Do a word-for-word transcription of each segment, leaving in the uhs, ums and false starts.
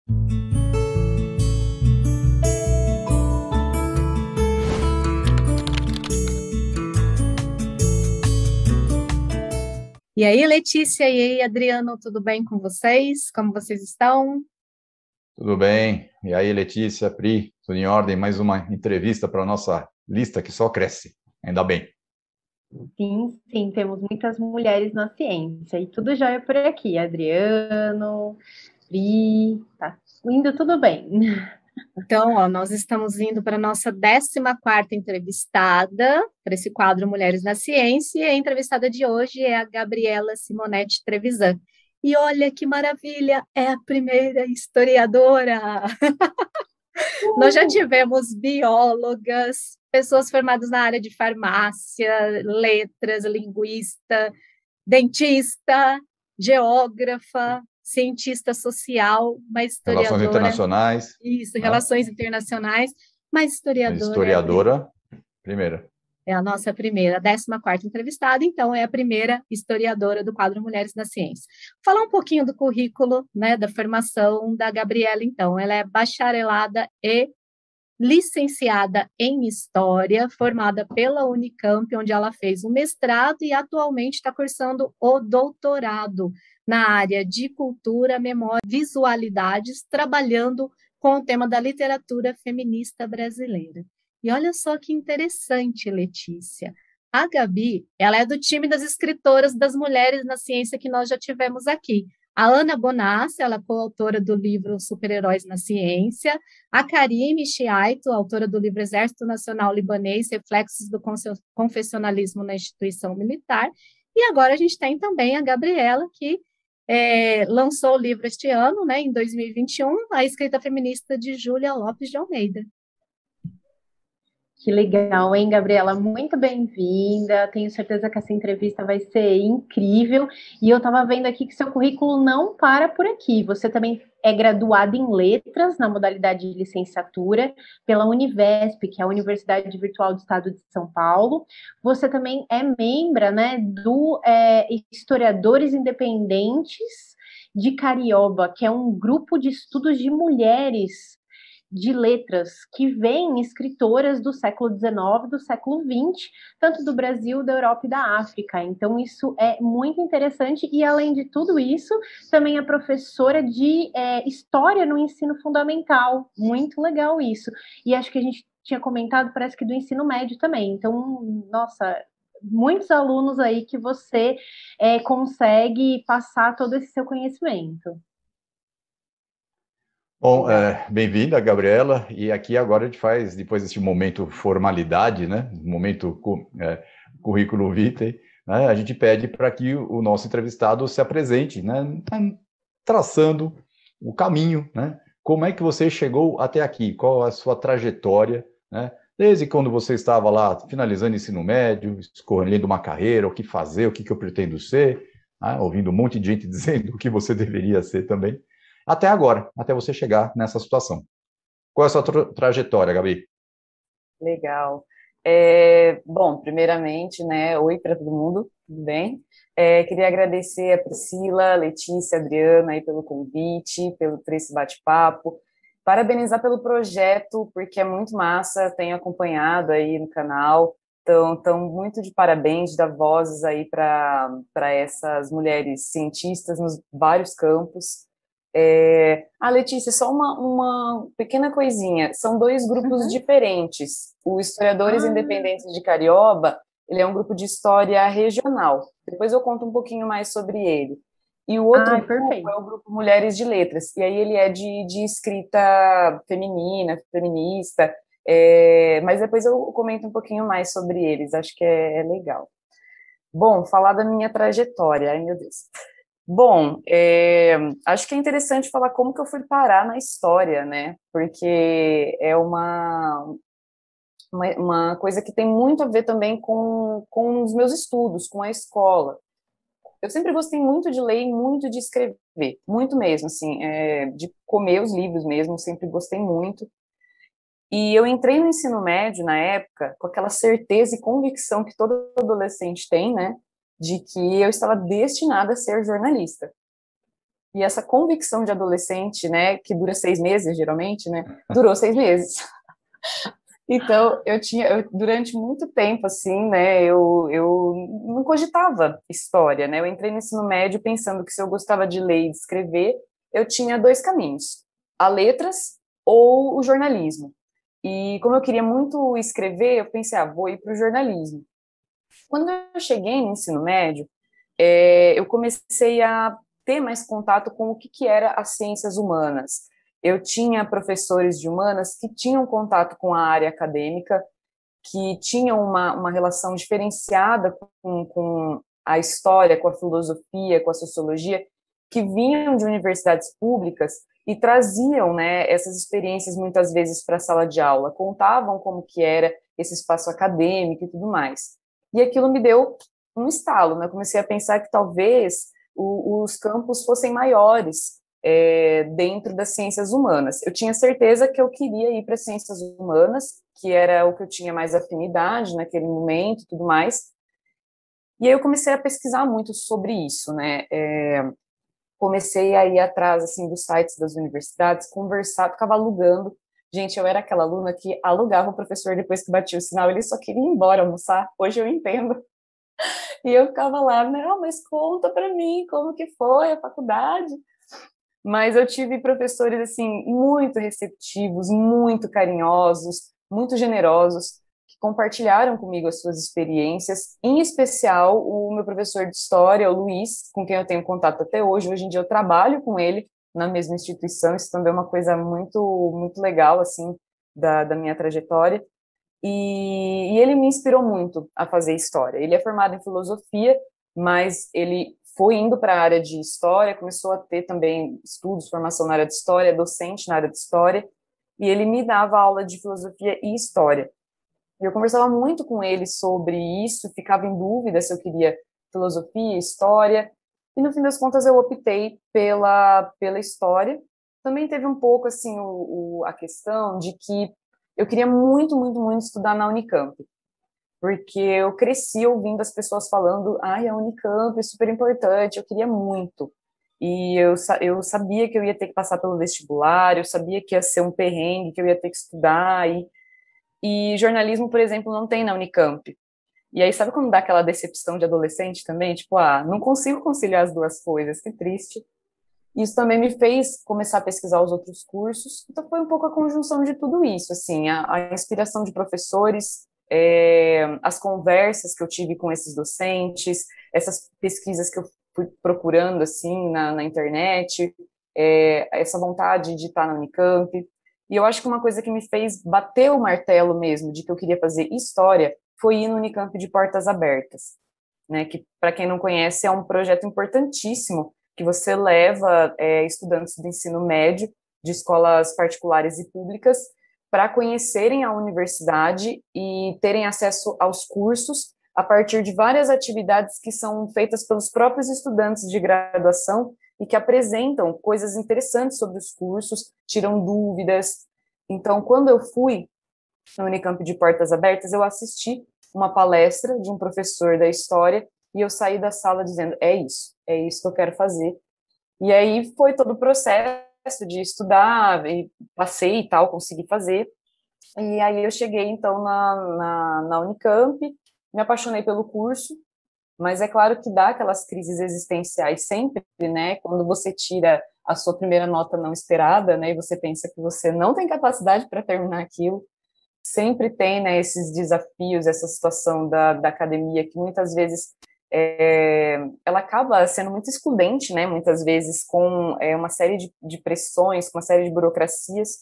E aí, Letícia, e aí, Adriano, tudo bem com vocês? Como vocês estão? Tudo bem. E aí, Letícia, Pri, tudo em ordem? Mais uma entrevista para a nossa lista que só cresce. Ainda bem. Sim, sim, temos muitas mulheres na ciência e tudo já é por aqui. Adriano, Pri, tá indo tudo bem. Então, ó, nós estamos indo para a nossa décima quarta entrevistada, para esse quadro Mulheres na Ciência, e a entrevistada de hoje é a Gabriela Simonetti Trevisan. E olha que maravilha, é a primeira historiadora! Nós já tivemos biólogas, pessoas formadas na área de farmácia, letras, linguista, dentista, geógrafa, cientista social, mas historiadora. Relações internacionais. Isso, né? relações internacionais, mas historiadora. Mas historiadora, é primeira. É a nossa primeira, a décima quarta entrevistada, então é a primeira historiadora do quadro Mulheres na Ciência. Falar um pouquinho do currículo, né, da formação da Gabriela, então. Ela é bacharelada e licenciada em História, formada pela Unicamp, onde ela fez o mestrado e atualmente está cursando o doutorado na área de cultura, memória, visualidades, trabalhando com o tema da literatura feminista brasileira. E olha só que interessante, Letícia. A Gabi, ela é do time das escritoras das Mulheres na Ciência que nós já tivemos aqui. A Ana Bonassi, ela é coautora do livro Super-Heróis na Ciência. A Karime Chiaito, autora do livro Exército Nacional Libanês, Reflexos do Confessionalismo na Instituição Militar. E agora a gente tem também a Gabriela, que é, lançou o livro este ano, né, em dois mil e vinte e um, A Escrita Feminista de Júlia Lopes de Almeida. Que legal, hein, Gabriela? Muito bem-vinda. Tenho certeza que essa entrevista vai ser incrível. E eu estava vendo aqui que seu currículo não para por aqui. Você também é graduada em Letras, na modalidade de licenciatura, pela Univesp, que é a Universidade Virtual do Estado de São Paulo. Você também é membro, né, do é, Historiadores Independentes de Carioba, que é um grupo de estudos de mulheres de letras, que vêm escritoras do século dezenove, do século vinte, tanto do Brasil, da Europa e da África. Então, isso é muito interessante e, além de tudo isso, também é professora de é, História no ensino fundamental. Muito legal isso. E acho que a gente tinha comentado, parece que do ensino médio também. Então, nossa, muitos alunos aí que você é, consegue passar todo esse seu conhecimento. Bom, é, bem-vinda, Gabriela, e aqui agora a gente faz, depois desse momento formalidade, né, momento é, currículo vitae, né, a gente pede para que o nosso entrevistado se apresente, né, traçando o caminho, né, como é que você chegou até aqui, qual a sua trajetória, né, desde quando você estava lá finalizando o ensino médio, escolhendo uma carreira, o que fazer, o que, que eu pretendo ser, né, ouvindo um monte de gente dizendo o que você deveria ser também, até agora, até você chegar nessa situação. Qual é a sua tra trajetória, Gabi? Legal. É, bom, primeiramente, né, oi para todo mundo, tudo bem? É, queria agradecer a Priscila, Letícia, Adriana aí pelo convite, pelo por esse bate-papo, parabenizar pelo projeto, porque é muito massa, tenho acompanhado aí no canal, então, então muito de parabéns, de dar vozes aí para para essas mulheres cientistas nos vários campos. É... Ah, Letícia, só uma, uma pequena coisinha. São dois grupos uhum. diferentes. O Historiadores ah. Independentes de Carioba, ele é um grupo de história regional. Depois eu conto um pouquinho mais sobre ele. E o outro ah, grupo perfeito. é o grupo Mulheres de Letras. E aí ele é de, de escrita feminina, feminista. É... Mas depois eu comento um pouquinho mais sobre eles. Acho que é, é legal. Bom, falar da minha trajetória. Ai, meu Deus. Bom, é, acho que é interessante falar como que eu fui parar na história, né? Porque é uma, uma, uma coisa que tem muito a ver também com, com os meus estudos, com a escola. Eu sempre gostei muito de ler e muito de escrever, muito mesmo, assim, é, de comer os livros mesmo, sempre gostei muito. E eu entrei no ensino médio, na época, com aquela certeza e convicção que todo adolescente tem, né? De que eu estava destinada a ser jornalista. E essa convicção de adolescente, né, que dura seis meses, geralmente, né, durou seis meses. Então, eu tinha, eu, durante muito tempo, assim, né, eu, eu não cogitava história, né, eu entrei no ensino médio pensando que se eu gostava de ler e de escrever, eu tinha dois caminhos, a letras ou o jornalismo. E como eu queria muito escrever, eu pensei, ah, vou ir para o jornalismo. Quando eu cheguei no ensino médio, é, eu comecei a ter mais contato com o que, que era as ciências humanas. Eu tinha professores de humanas que tinham contato com a área acadêmica, que tinham uma, uma relação diferenciada com, com a história, com a filosofia, com a sociologia, que vinham de universidades públicas e traziam, né, essas experiências muitas vezes para a sala de aula, contavam como que era esse espaço acadêmico e tudo mais. E aquilo me deu um estalo, né? Eu comecei a pensar que talvez o, os campos fossem maiores é, dentro das ciências humanas. Eu tinha certeza que eu queria ir para as ciências humanas, que era o que eu tinha mais afinidade naquele momento e tudo mais. E aí eu comecei a pesquisar muito sobre isso, né? É, comecei a ir atrás, assim, dos sites das universidades, conversar, ficava alugando. Gente, eu era aquela aluna que alugava o professor depois que batia o sinal, ele só queria ir embora almoçar. Hoje eu entendo. E eu ficava lá, não, mas conta para mim como que foi a faculdade. Mas eu tive professores, assim, muito receptivos, muito carinhosos, muito generosos, que compartilharam comigo as suas experiências, em especial o meu professor de história, o Luiz, com quem eu tenho contato até hoje. Hoje em dia eu trabalho com ele na mesma instituição, isso também é uma coisa muito, muito legal, assim, da, da minha trajetória. E, e ele me inspirou muito a fazer história. Ele é formado em filosofia, mas ele foi indo para a área de história, começou a ter também estudos, formação na área de história, docente na área de história, e ele me dava aula de filosofia e história. E eu conversava muito com ele sobre isso, ficava em dúvida se eu queria filosofia, história, e no fim das contas eu optei pela, pela história. Também teve um pouco assim o, o, a questão de que eu queria muito, muito, muito estudar na Unicamp, porque eu cresci ouvindo as pessoas falando, ai, a Unicamp é super importante, eu queria muito. E eu, eu sabia que eu ia ter que passar pelo vestibular, eu sabia que ia ser um perrengue, que eu ia ter que estudar, e, e jornalismo, por exemplo, não tem na Unicamp. E aí, sabe quando dá aquela decepção de adolescente também? Tipo, ah, não consigo conciliar as duas coisas, que triste. Isso também me fez começar a pesquisar os outros cursos. Então, foi um pouco a conjunção de tudo isso, assim, a, a inspiração de professores, é, as conversas que eu tive com esses docentes, essas pesquisas que eu fui procurando, assim, na, na internet, é, essa vontade de estar na Unicamp. E eu acho que uma coisa que me fez bater o martelo mesmo de que eu queria fazer história foi ir no Unicamp de portas abertas, né, que, para quem não conhece, é um projeto importantíssimo que você leva é, estudantes do ensino médio de escolas particulares e públicas para conhecerem a universidade e terem acesso aos cursos a partir de várias atividades que são feitas pelos próprios estudantes de graduação e que apresentam coisas interessantes sobre os cursos, tiram dúvidas. Então, quando eu fui no Unicamp de Portas Abertas, eu assisti uma palestra de um professor da história e eu saí da sala dizendo, é isso, é isso que eu quero fazer. E aí foi todo o processo de estudar, e passei e tal, consegui fazer. E aí eu cheguei, então, na, na, na Unicamp, me apaixonei pelo curso, mas é claro que dá aquelas crises existenciais sempre, né? Quando você tira a sua primeira nota não esperada, né? E você pensa que você não tem capacidade para terminar aquilo. Sempre tem, né, esses desafios, essa situação da, da academia que muitas vezes é, ela acaba sendo muito excludente, né, muitas vezes com é, uma série de, de pressões, com uma série de burocracias,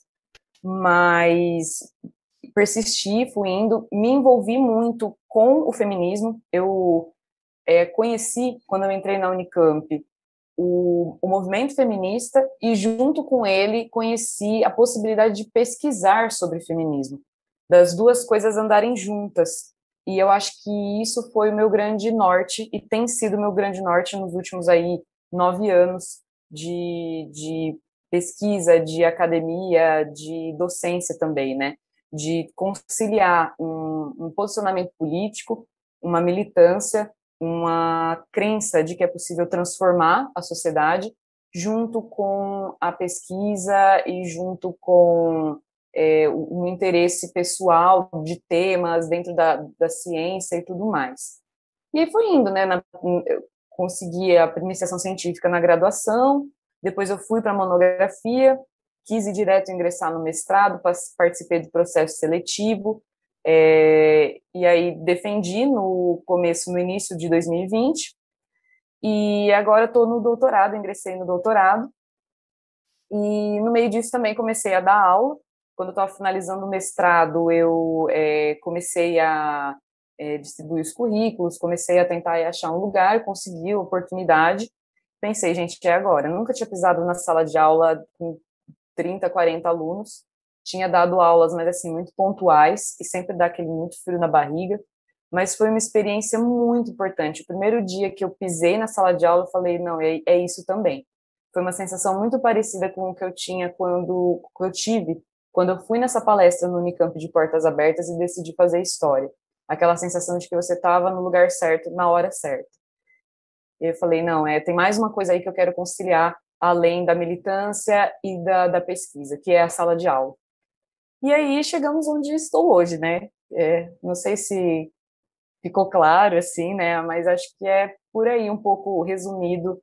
mas persisti, fui indo, me envolvi muito com o feminismo. Eu é, conheci, quando eu entrei na Unicamp, o, o movimento feminista e, junto com ele, conheci a possibilidade de pesquisar sobre feminismo, das duas coisas andarem juntas. E eu acho que isso foi o meu grande norte, e tem sido o meu grande norte nos últimos aí nove anos de, de pesquisa, de academia, de docência também, né? De conciliar um, um posicionamento político, uma militância, uma crença de que é possível transformar a sociedade, junto com a pesquisa e junto com é, um interesse pessoal de temas dentro da, da ciência e tudo mais. E aí foi indo, né? Na, eu consegui a iniciação científica na graduação, depois eu fui para a monografia, quis ir direto ingressar no mestrado, participei do processo seletivo, é, e aí defendi no começo, no início de dois mil e vinte, e agora estou no doutorado, ingressei no doutorado, e no meio disso também comecei a dar aula. Quando eu estava finalizando o mestrado, eu é, comecei a é, distribuir os currículos, comecei a tentar achar um lugar, consegui a oportunidade. Pensei, gente, é agora. Eu nunca tinha pisado na sala de aula com trinta, quarenta alunos. Tinha dado aulas, mas assim, muito pontuais, e sempre dá aquele muito frio na barriga. Mas foi uma experiência muito importante. O primeiro dia que eu pisei na sala de aula, eu falei, não, é, é isso também. Foi uma sensação muito parecida com o que eu tinha quando que eu tive quando eu fui nessa palestra no Unicamp de Portas Abertas e decidi fazer história. Aquela sensação de que você estava no lugar certo, na hora certa. E eu falei, não, é, tem mais uma coisa aí que eu quero conciliar, além da militância e da, da pesquisa, que é a sala de aula. E aí chegamos onde estou hoje, né? É, não sei se ficou claro, assim, né? Mas acho que é por aí um pouco resumido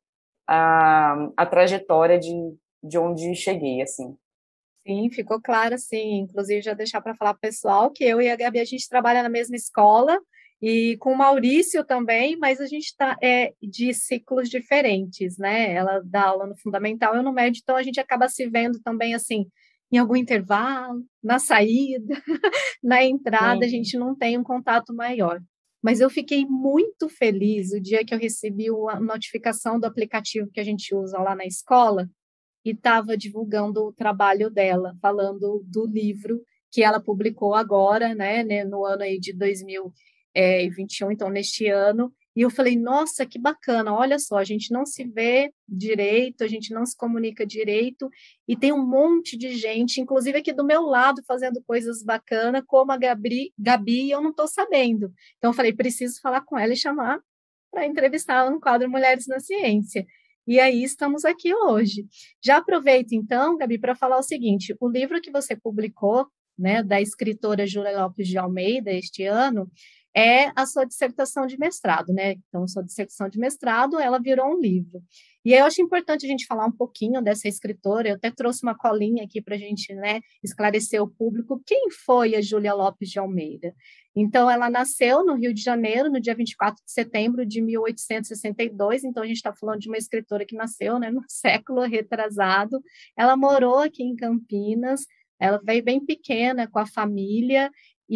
a, a trajetória de, de onde cheguei, assim. Sim, ficou claro, sim. Inclusive, já deixar para falar para o pessoal que eu e a Gabi, a gente trabalha na mesma escola, e com o Maurício também, mas a gente está é, de ciclos diferentes, né? Ela dá aula no fundamental, eu no médio, então a gente acaba se vendo também, assim, em algum intervalo, na saída, na entrada, a Sim. gente não tem um contato maior. Mas eu fiquei muito feliz o dia que eu recebi a notificação do aplicativo que a gente usa lá na escola, e estava divulgando o trabalho dela, falando do livro que ela publicou agora, né, no ano aí de dois mil e vinte e um, então neste ano, e eu falei, nossa, que bacana, olha só, a gente não se vê direito, a gente não se comunica direito, e tem um monte de gente, inclusive aqui do meu lado, fazendo coisas bacanas, como a Gabi, Gabi, e eu não estou sabendo. Então eu falei, preciso falar com ela e chamar para entrevistá-la no quadro Mulheres na Ciência. E aí estamos aqui hoje. Já aproveito, então, Gabi, para falar o seguinte: o livro que você publicou, né, da escritora Júlia Lopes de Almeida, este ano, é a sua dissertação de mestrado, né? Então, sua dissertação de mestrado, ela virou um livro. E aí eu acho importante a gente falar um pouquinho dessa escritora. Eu até trouxe uma colinha aqui para a gente, né, esclarecer o público. Quem foi a Júlia Lopes de Almeida? Então, ela nasceu no Rio de Janeiro, no dia vinte e quatro de setembro de mil oitocentos e sessenta e dois, então a gente está falando de uma escritora que nasceu, né, no século retrasado. Ela morou aqui em Campinas, ela veio bem pequena com a família,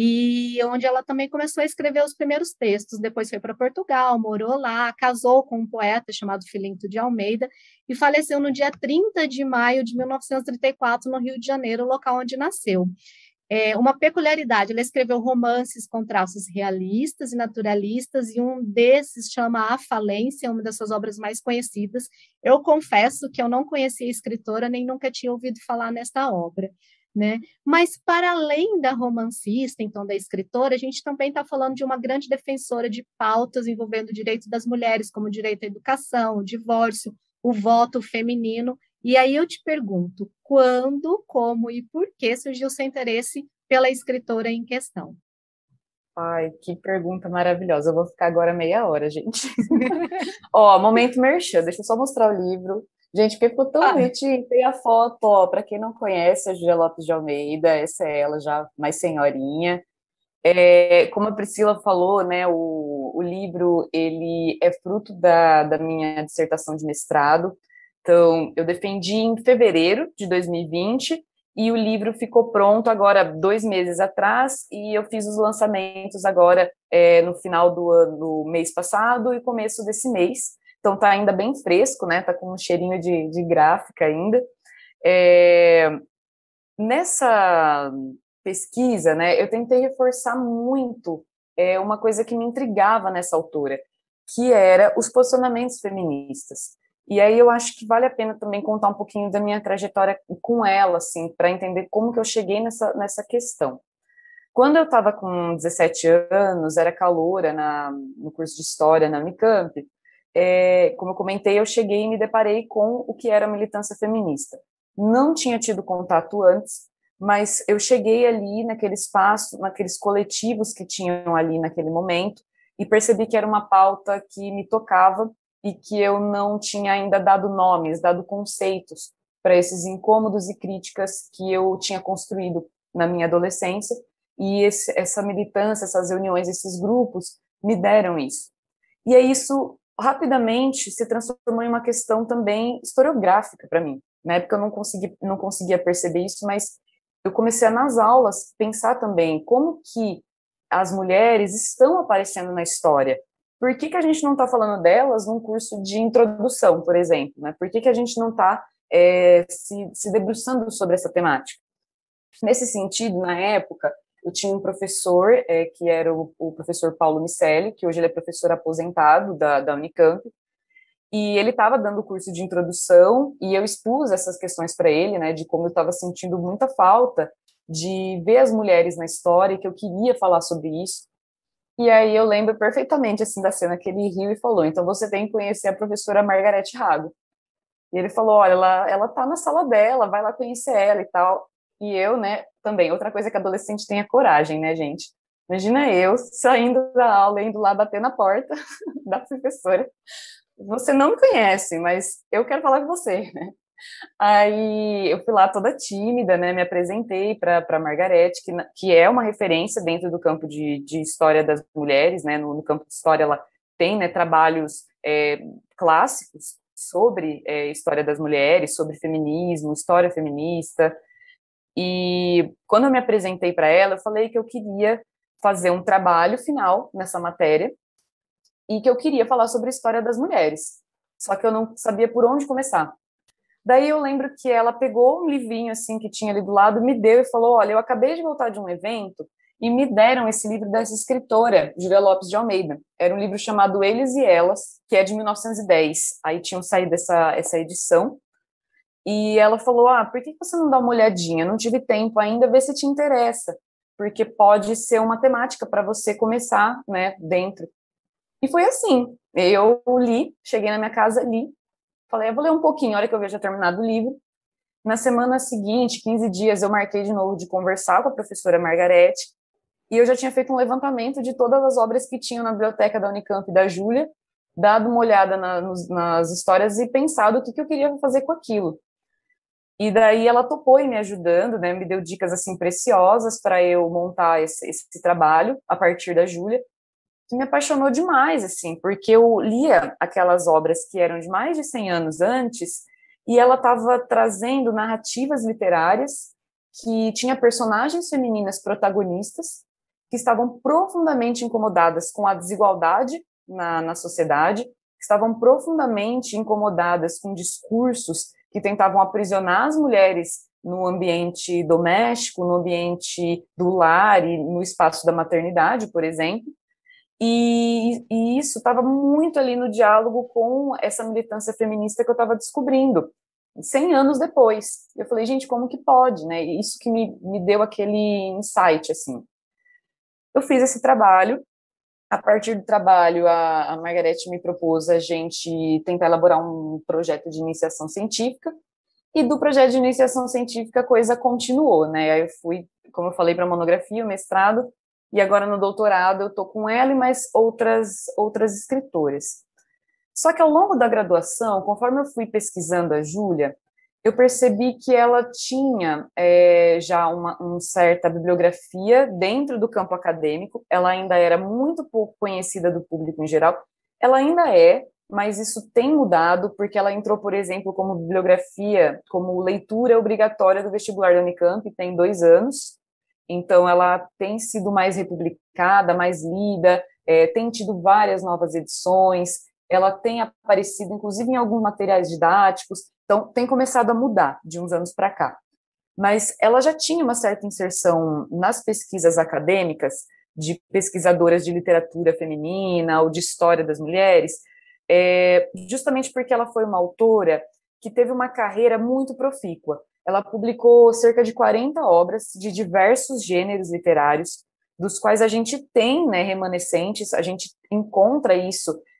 e onde ela também começou a escrever os primeiros textos. Depois foi para Portugal, morou lá, casou com um poeta chamado Filinto de Almeida, e faleceu no dia trinta de maio de mil novecentos e trinta e quatro, no Rio de Janeiro, local onde nasceu. É, uma peculiaridade, ela escreveu romances com traços realistas e naturalistas, e um desses chama A Falência, uma das suas obras mais conhecidas. Eu confesso que eu não conhecia a escritora, nem nunca tinha ouvido falar nesta obra, né? Mas, para além da romancista, então, da escritora, a gente também está falando de uma grande defensora de pautas envolvendo o direito das mulheres, como o direito à educação, o divórcio, o voto feminino. E aí eu te pergunto, quando, como e por que surgiu seu interesse pela escritora em questão? Ai, que pergunta maravilhosa. Eu vou ficar agora meia hora, gente. Ó, momento merchan, deixa eu só mostrar o livro. Gente, porque ficou tão Ah. bonitinho. Tem a foto, ó, para quem não conhece, a Júlia Lopes de Almeida, essa é ela já mais senhorinha. É, como a Priscila falou, né, o, o livro, ele é fruto da, da minha dissertação de mestrado. Então, eu defendi em fevereiro de dois mil e vinte, e o livro ficou pronto agora dois meses atrás, e eu fiz os lançamentos agora é, no final do ano, do mês passado e começo desse mês. Então tá ainda bem fresco, né? Tá com um cheirinho de, de gráfica ainda. É, nessa pesquisa, né, eu tentei reforçar muito é, uma coisa que me intrigava nessa autora, que era os posicionamentos feministas. E aí eu acho que vale a pena também contar um pouquinho da minha trajetória com ela, assim, para entender como que eu cheguei nessa, nessa questão. Quando eu estava com dezessete anos, era caloura na, no curso de História na Unicamp, é, como eu comentei, eu cheguei e me deparei com o que era a militância feminista. Não tinha tido contato antes, mas eu cheguei ali naquele espaço, naqueles coletivos que tinham ali naquele momento, e percebi que era uma pauta que me tocava e que eu não tinha ainda dado nomes, dado conceitos para esses incômodos e críticas que eu tinha construído na minha adolescência, e esse, essa militância, essas reuniões, esses grupos me deram isso. E aí isso rapidamente se transformou em uma questão também historiográfica para mim. Na época eu não, consegui, não conseguia perceber isso, mas eu comecei a, nas aulas, pensar também como que as mulheres estão aparecendo na história. Por que, que a gente não está falando delas num curso de introdução, por exemplo? Né? Por que, que a gente não está é, se, se debruçando sobre essa temática? Nesse sentido, na época, eu tinha um professor, é, que era o, o professor Paulo Micelli, que hoje ele é professor aposentado da, da Unicamp, e ele estava dando o curso de introdução, e eu expus essas questões para ele, né, de como eu estava sentindo muita falta de ver as mulheres na história, e que eu queria falar sobre isso. E aí eu lembro perfeitamente, assim, da cena que ele riu e falou, então você tem que conhecer a professora Margarete Rago. E ele falou, olha, ela, ela tá na sala dela, vai lá conhecer ela e tal. E eu, né, também, outra coisa que adolescente tem é coragem, né, gente? Imagina eu saindo da aula, indo lá bater na porta da professora. Você não me conhece, mas eu quero falar com você, né? Aí eu fui lá toda tímida, né, me apresentei para a Margarete, que, que é uma referência dentro do campo de, de história das mulheres, né, no, no campo de história ela tem, né, trabalhos é, clássicos sobre é, história das mulheres, sobre feminismo, história feminista, e quando eu me apresentei para ela, eu falei que eu queria fazer um trabalho final nessa matéria, e que eu queria falar sobre a história das mulheres, só que eu não sabia por onde começar. Daí eu lembro que ela pegou um livrinho assim que tinha ali do lado, me deu e falou, olha, eu acabei de voltar de um evento e me deram esse livro dessa escritora, Júlia Lopes de Almeida. Era um livro chamado Eles e Elas, que é de mil novecentos e dez. Aí tinham saído essa, essa edição. E ela falou, ah, por que você não dá uma olhadinha? Não tive tempo ainda, vê se te interessa. Porque pode ser uma temática para você começar, né, dentro. E foi assim. Eu li, cheguei na minha casa, li. Falei, eu vou ler um pouquinho, a hora que eu veja terminado o livro. Na semana seguinte, quinze dias, eu marquei de novo de conversar com a professora Margarete, e eu já tinha feito um levantamento de todas as obras que tinham na biblioteca da Unicamp e da Júlia, dado uma olhada na, nos, nas histórias e pensado o que, que eu queria fazer com aquilo. E daí ela topou e me ajudando, né, me deu dicas assim preciosas para eu montar esse, esse trabalho a partir da Júlia, que me apaixonou demais, assim, porque eu lia aquelas obras que eram de mais de cem anos antes, e ela estava trazendo narrativas literárias que tinha personagens femininas protagonistas que estavam profundamente incomodadas com a desigualdade na, na sociedade, que estavam profundamente incomodadas com discursos que tentavam aprisionar as mulheres no ambiente doméstico, no ambiente do lar e no espaço da maternidade, por exemplo. E, e isso estava muito ali no diálogo com essa militância feminista que eu estava descobrindo, cem anos depois. Eu falei, gente, como que pode, né? E isso que me, me deu aquele insight, assim. Eu fiz esse trabalho, a partir do trabalho, a, a Margarete me propôs a gente tentar elaborar um projeto de iniciação científica, e do projeto de iniciação científica a coisa continuou, né? Aí eu fui, como eu falei, para a monografia, o mestrado, e agora no doutorado eu estou com ela e mais outras, outras escritoras. Só que ao longo da graduação, conforme eu fui pesquisando a Júlia, eu percebi que ela tinha é, já uma, uma certa bibliografia dentro do campo acadêmico, ela ainda era muito pouco conhecida do público em geral, ela ainda é, mas isso tem mudado, porque ela entrou, por exemplo, como bibliografia, como leitura obrigatória do vestibular da Unicamp, tem dois anos, então ela tem sido mais republicada, mais lida, é, tem tido várias novas edições, ela tem aparecido, inclusive, em alguns materiais didáticos, então tem começado a mudar de uns anos para cá. Mas ela já tinha uma certa inserção nas pesquisas acadêmicas, de pesquisadoras de literatura feminina ou de história das mulheres, é, justamente porque ela foi uma autora que teve uma carreira muito profícua. Ela publicou cerca de quarenta obras de diversos gêneros literários, dos quais a gente tem, né, remanescentes, a gente encontra isso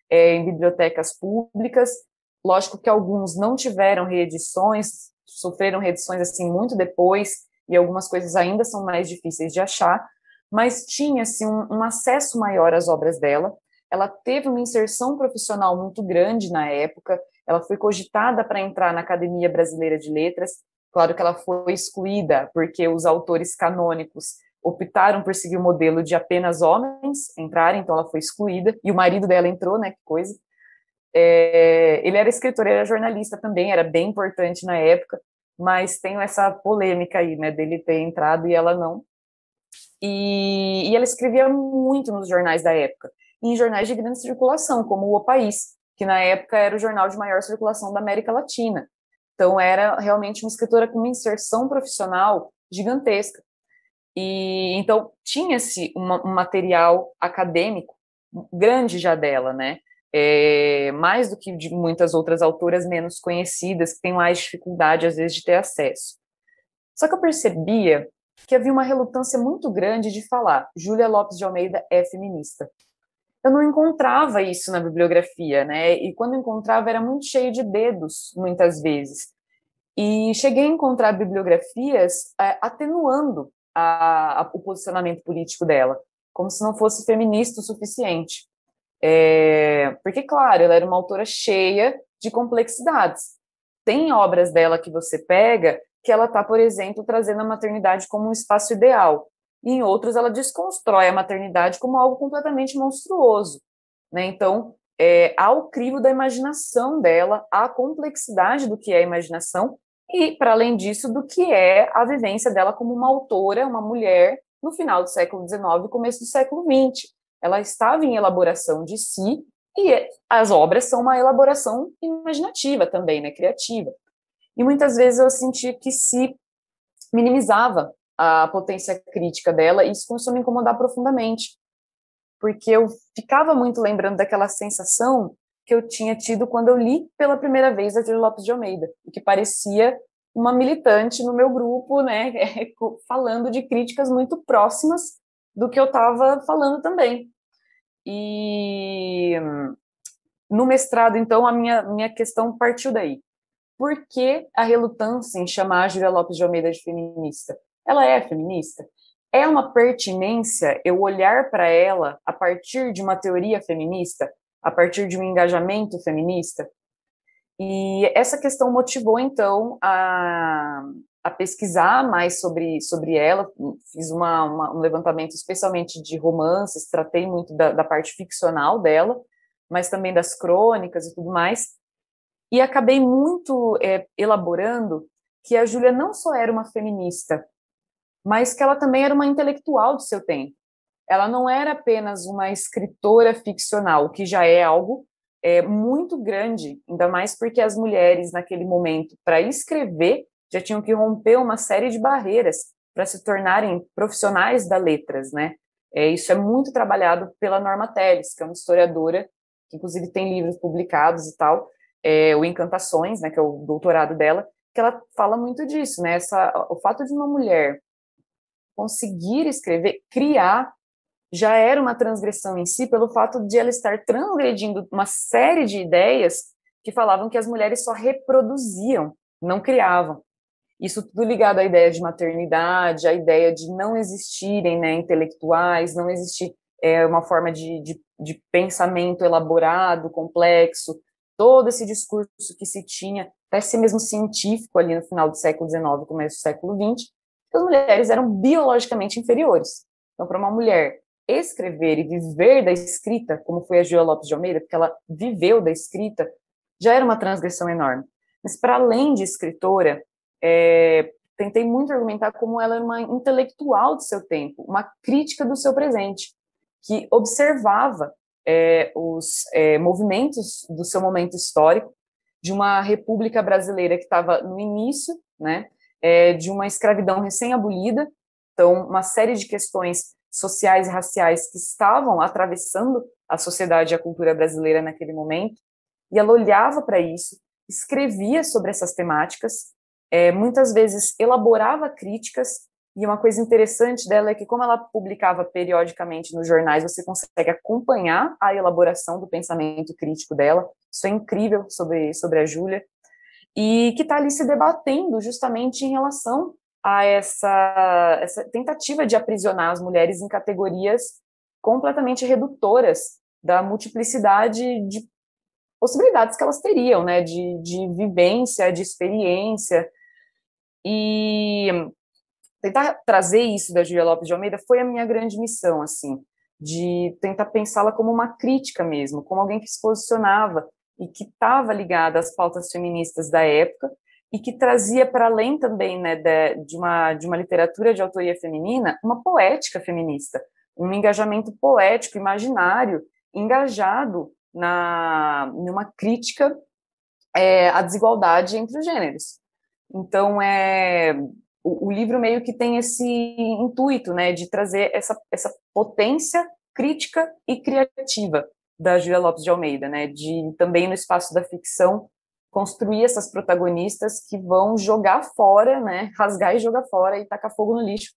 é, em bibliotecas públicas. Lógico que alguns não tiveram reedições, sofreram reedições assim muito depois, e algumas coisas ainda são mais difíceis de achar, mas tinha-se um, um acesso maior às obras dela. Ela teve uma inserção profissional muito grande na época, ela foi cogitada para entrar na Academia Brasileira de Letras. Claro que ela foi excluída, porque os autores canônicos optaram por seguir o modelo de apenas homens entrarem, então ela foi excluída, e o marido dela entrou, né, que coisa. É, ele era escritor, ele era jornalista também, era bem importante na época, mas tem essa polêmica aí, né, dele ter entrado e ela não. E, e ela escrevia muito nos jornais da época, e em jornais de grande circulação, como o O País, que na época era o jornal de maior circulação da América Latina. Então era realmente uma escritora com uma inserção profissional gigantesca. E então tinha-se uma, um material acadêmico grande já dela, né? É, mais do que de muitas outras autoras menos conhecidas, que têm mais dificuldade, às vezes, de ter acesso. Só que eu percebia que havia uma relutância muito grande de falar Júlia Lopes de Almeida é feminista. Eu não encontrava isso na bibliografia, né? E quando encontrava era muito cheio de dedos, muitas vezes. E cheguei a encontrar bibliografias é, atenuando a, a, o posicionamento político dela, como se não fosse feminista o suficiente. É, porque, claro, ela era uma autora cheia de complexidades. Tem obras dela que você pega que ela está, por exemplo, trazendo a maternidade como um espaço ideal. E em outros ela desconstrói a maternidade como algo completamente monstruoso, né? Então, é, há o crivo da imaginação dela, há a complexidade do que é a imaginação e, para além disso, do que é a vivência dela como uma autora, uma mulher, no final do século dezenove e começo do século vinte. Ela estava em elaboração de si e as obras são uma elaboração imaginativa também, né, criativa. E muitas vezes eu senti que se minimizava a potência crítica dela, e isso começou a me incomodar profundamente, porque eu ficava muito lembrando daquela sensação que eu tinha tido quando eu li pela primeira vez a Júlia Lopes de Almeida, e que parecia uma militante no meu grupo, né, falando de críticas muito próximas do que eu estava falando também. E no mestrado, então, a minha, minha questão partiu daí. Por que a relutância em chamar a Júlia Lopes de Almeida de feminista? Ela é feminista? É uma pertinência eu olhar para ela a partir de uma teoria feminista, a partir de um engajamento feminista? E essa questão motivou, então, a, a pesquisar mais sobre, sobre ela. Fiz uma, uma, um levantamento especialmente de romances, tratei muito da, da parte ficcional dela, mas também das crônicas e tudo mais. E acabei muito é, elaborando que a Júlia não só era uma feminista, mas que ela também era uma intelectual do seu tempo. Ela não era apenas uma escritora ficcional, o que já é algo é, muito grande, ainda mais porque as mulheres, naquele momento, para escrever, já tinham que romper uma série de barreiras para se tornarem profissionais das letras, né? É, isso é muito trabalhado pela Norma Telles, que é uma historiadora, que inclusive tem livros publicados e tal, é, o Encantações, né, que é o doutorado dela, que ela fala muito disso, né? Essa, o fato de uma mulher conseguir escrever, criar, já era uma transgressão em si, pelo fato de ela estar transgredindo uma série de ideias que falavam que as mulheres só reproduziam, não criavam. Isso tudo ligado à ideia de maternidade, à ideia de não existirem, né, intelectuais, não existir é, uma forma de, de, de pensamento elaborado, complexo, todo esse discurso que se tinha, até esse mesmo científico ali no final do século dezenove, começo do século vinte, as mulheres eram biologicamente inferiores. Então, para uma mulher escrever e viver da escrita, como foi a Júlia Lopes de Almeida, porque ela viveu da escrita, já era uma transgressão enorme. Mas, para além de escritora, é, tentei muito argumentar como ela é uma intelectual do seu tempo, uma crítica do seu presente, que observava é, os é, movimentos do seu momento histórico, de uma república brasileira que estava no início, né, é, de uma escravidão recém-abolida, então uma série de questões sociais e raciais que estavam atravessando a sociedade e a cultura brasileira naquele momento, e ela olhava para isso, escrevia sobre essas temáticas, é, muitas vezes elaborava críticas, E uma coisa interessante dela é que, como ela publicava periodicamente nos jornais, você consegue acompanhar a elaboração do pensamento crítico dela. Isso é incrível sobre, sobre a Júlia. E que está ali se debatendo justamente em relação a essa, essa tentativa de aprisionar as mulheres em categorias completamente redutoras da multiplicidade de possibilidades que elas teriam, né, de, de vivência, de experiência. E tentar trazer isso da Júlia Lopes de Almeida foi a minha grande missão, assim, de tentar pensá-la como uma crítica mesmo, como alguém que se posicionava e que estava ligada às pautas feministas da época e que trazia para além também, né, de, de, uma, de uma literatura de autoria feminina, uma poética feminista, um engajamento poético, imaginário, engajado na, numa crítica é, à desigualdade entre os gêneros. Então, é, o, o livro meio que tem esse intuito, né, de trazer essa, essa potência crítica e criativa da Júlia Lopes de Almeida, né, de também no espaço da ficção construir essas protagonistas que vão jogar fora, né, rasgar e jogar fora e tacar fogo no lixo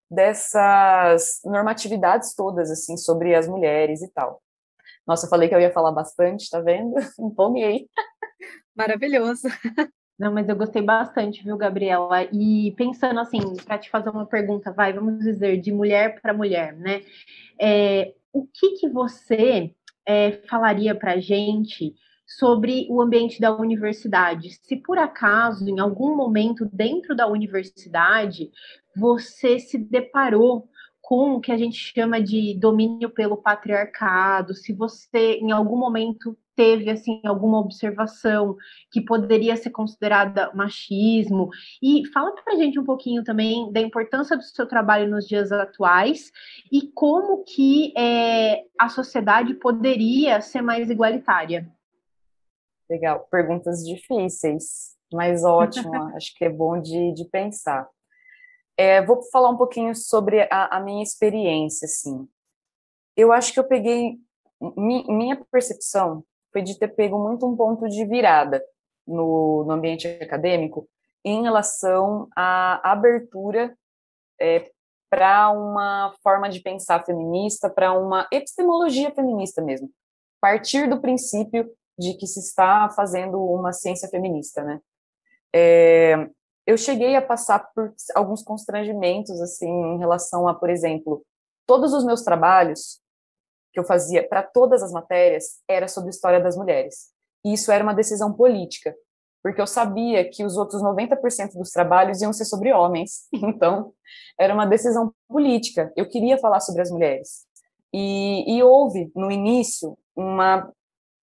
dessas normatividades todas, assim, sobre as mulheres e tal. Nossa, eu falei que eu ia falar bastante, tá vendo? Empolguei. Maravilhoso. Não, mas eu gostei bastante, viu, Gabriela? E pensando assim, para te fazer uma pergunta, vai, vamos dizer, de mulher para mulher, né? É, o que que você é, falaria para a gente sobre o ambiente da universidade? Se por acaso, em algum momento dentro da universidade, você se deparou com o que a gente chama de domínio pelo patriarcado, se você em algum momento teve assim alguma observação que poderia ser considerada machismo, e fala para a gente um pouquinho também da importância do seu trabalho nos dias atuais e como que é, a sociedade poderia ser mais igualitária. Legal, perguntas difíceis, mas ótimo, acho que é bom de, de pensar. É, vou falar um pouquinho sobre a, a minha experiência, assim. Eu acho que eu peguei, mi, minha percepção foi de ter pego muito um ponto de virada no, no ambiente acadêmico em relação à abertura é, para uma forma de pensar feminista, para uma epistemologia feminista mesmo. Partir do princípio de que se está fazendo uma ciência feminista, né? É, eu cheguei a passar por alguns constrangimentos, assim, em relação a, por exemplo, todos os meus trabalhos que eu fazia para todas as matérias era sobre história das mulheres. E isso era uma decisão política, porque eu sabia que os outros noventa por cento dos trabalhos iam ser sobre homens. Então, era uma decisão política. Eu queria falar sobre as mulheres. E, e houve, no início, uma...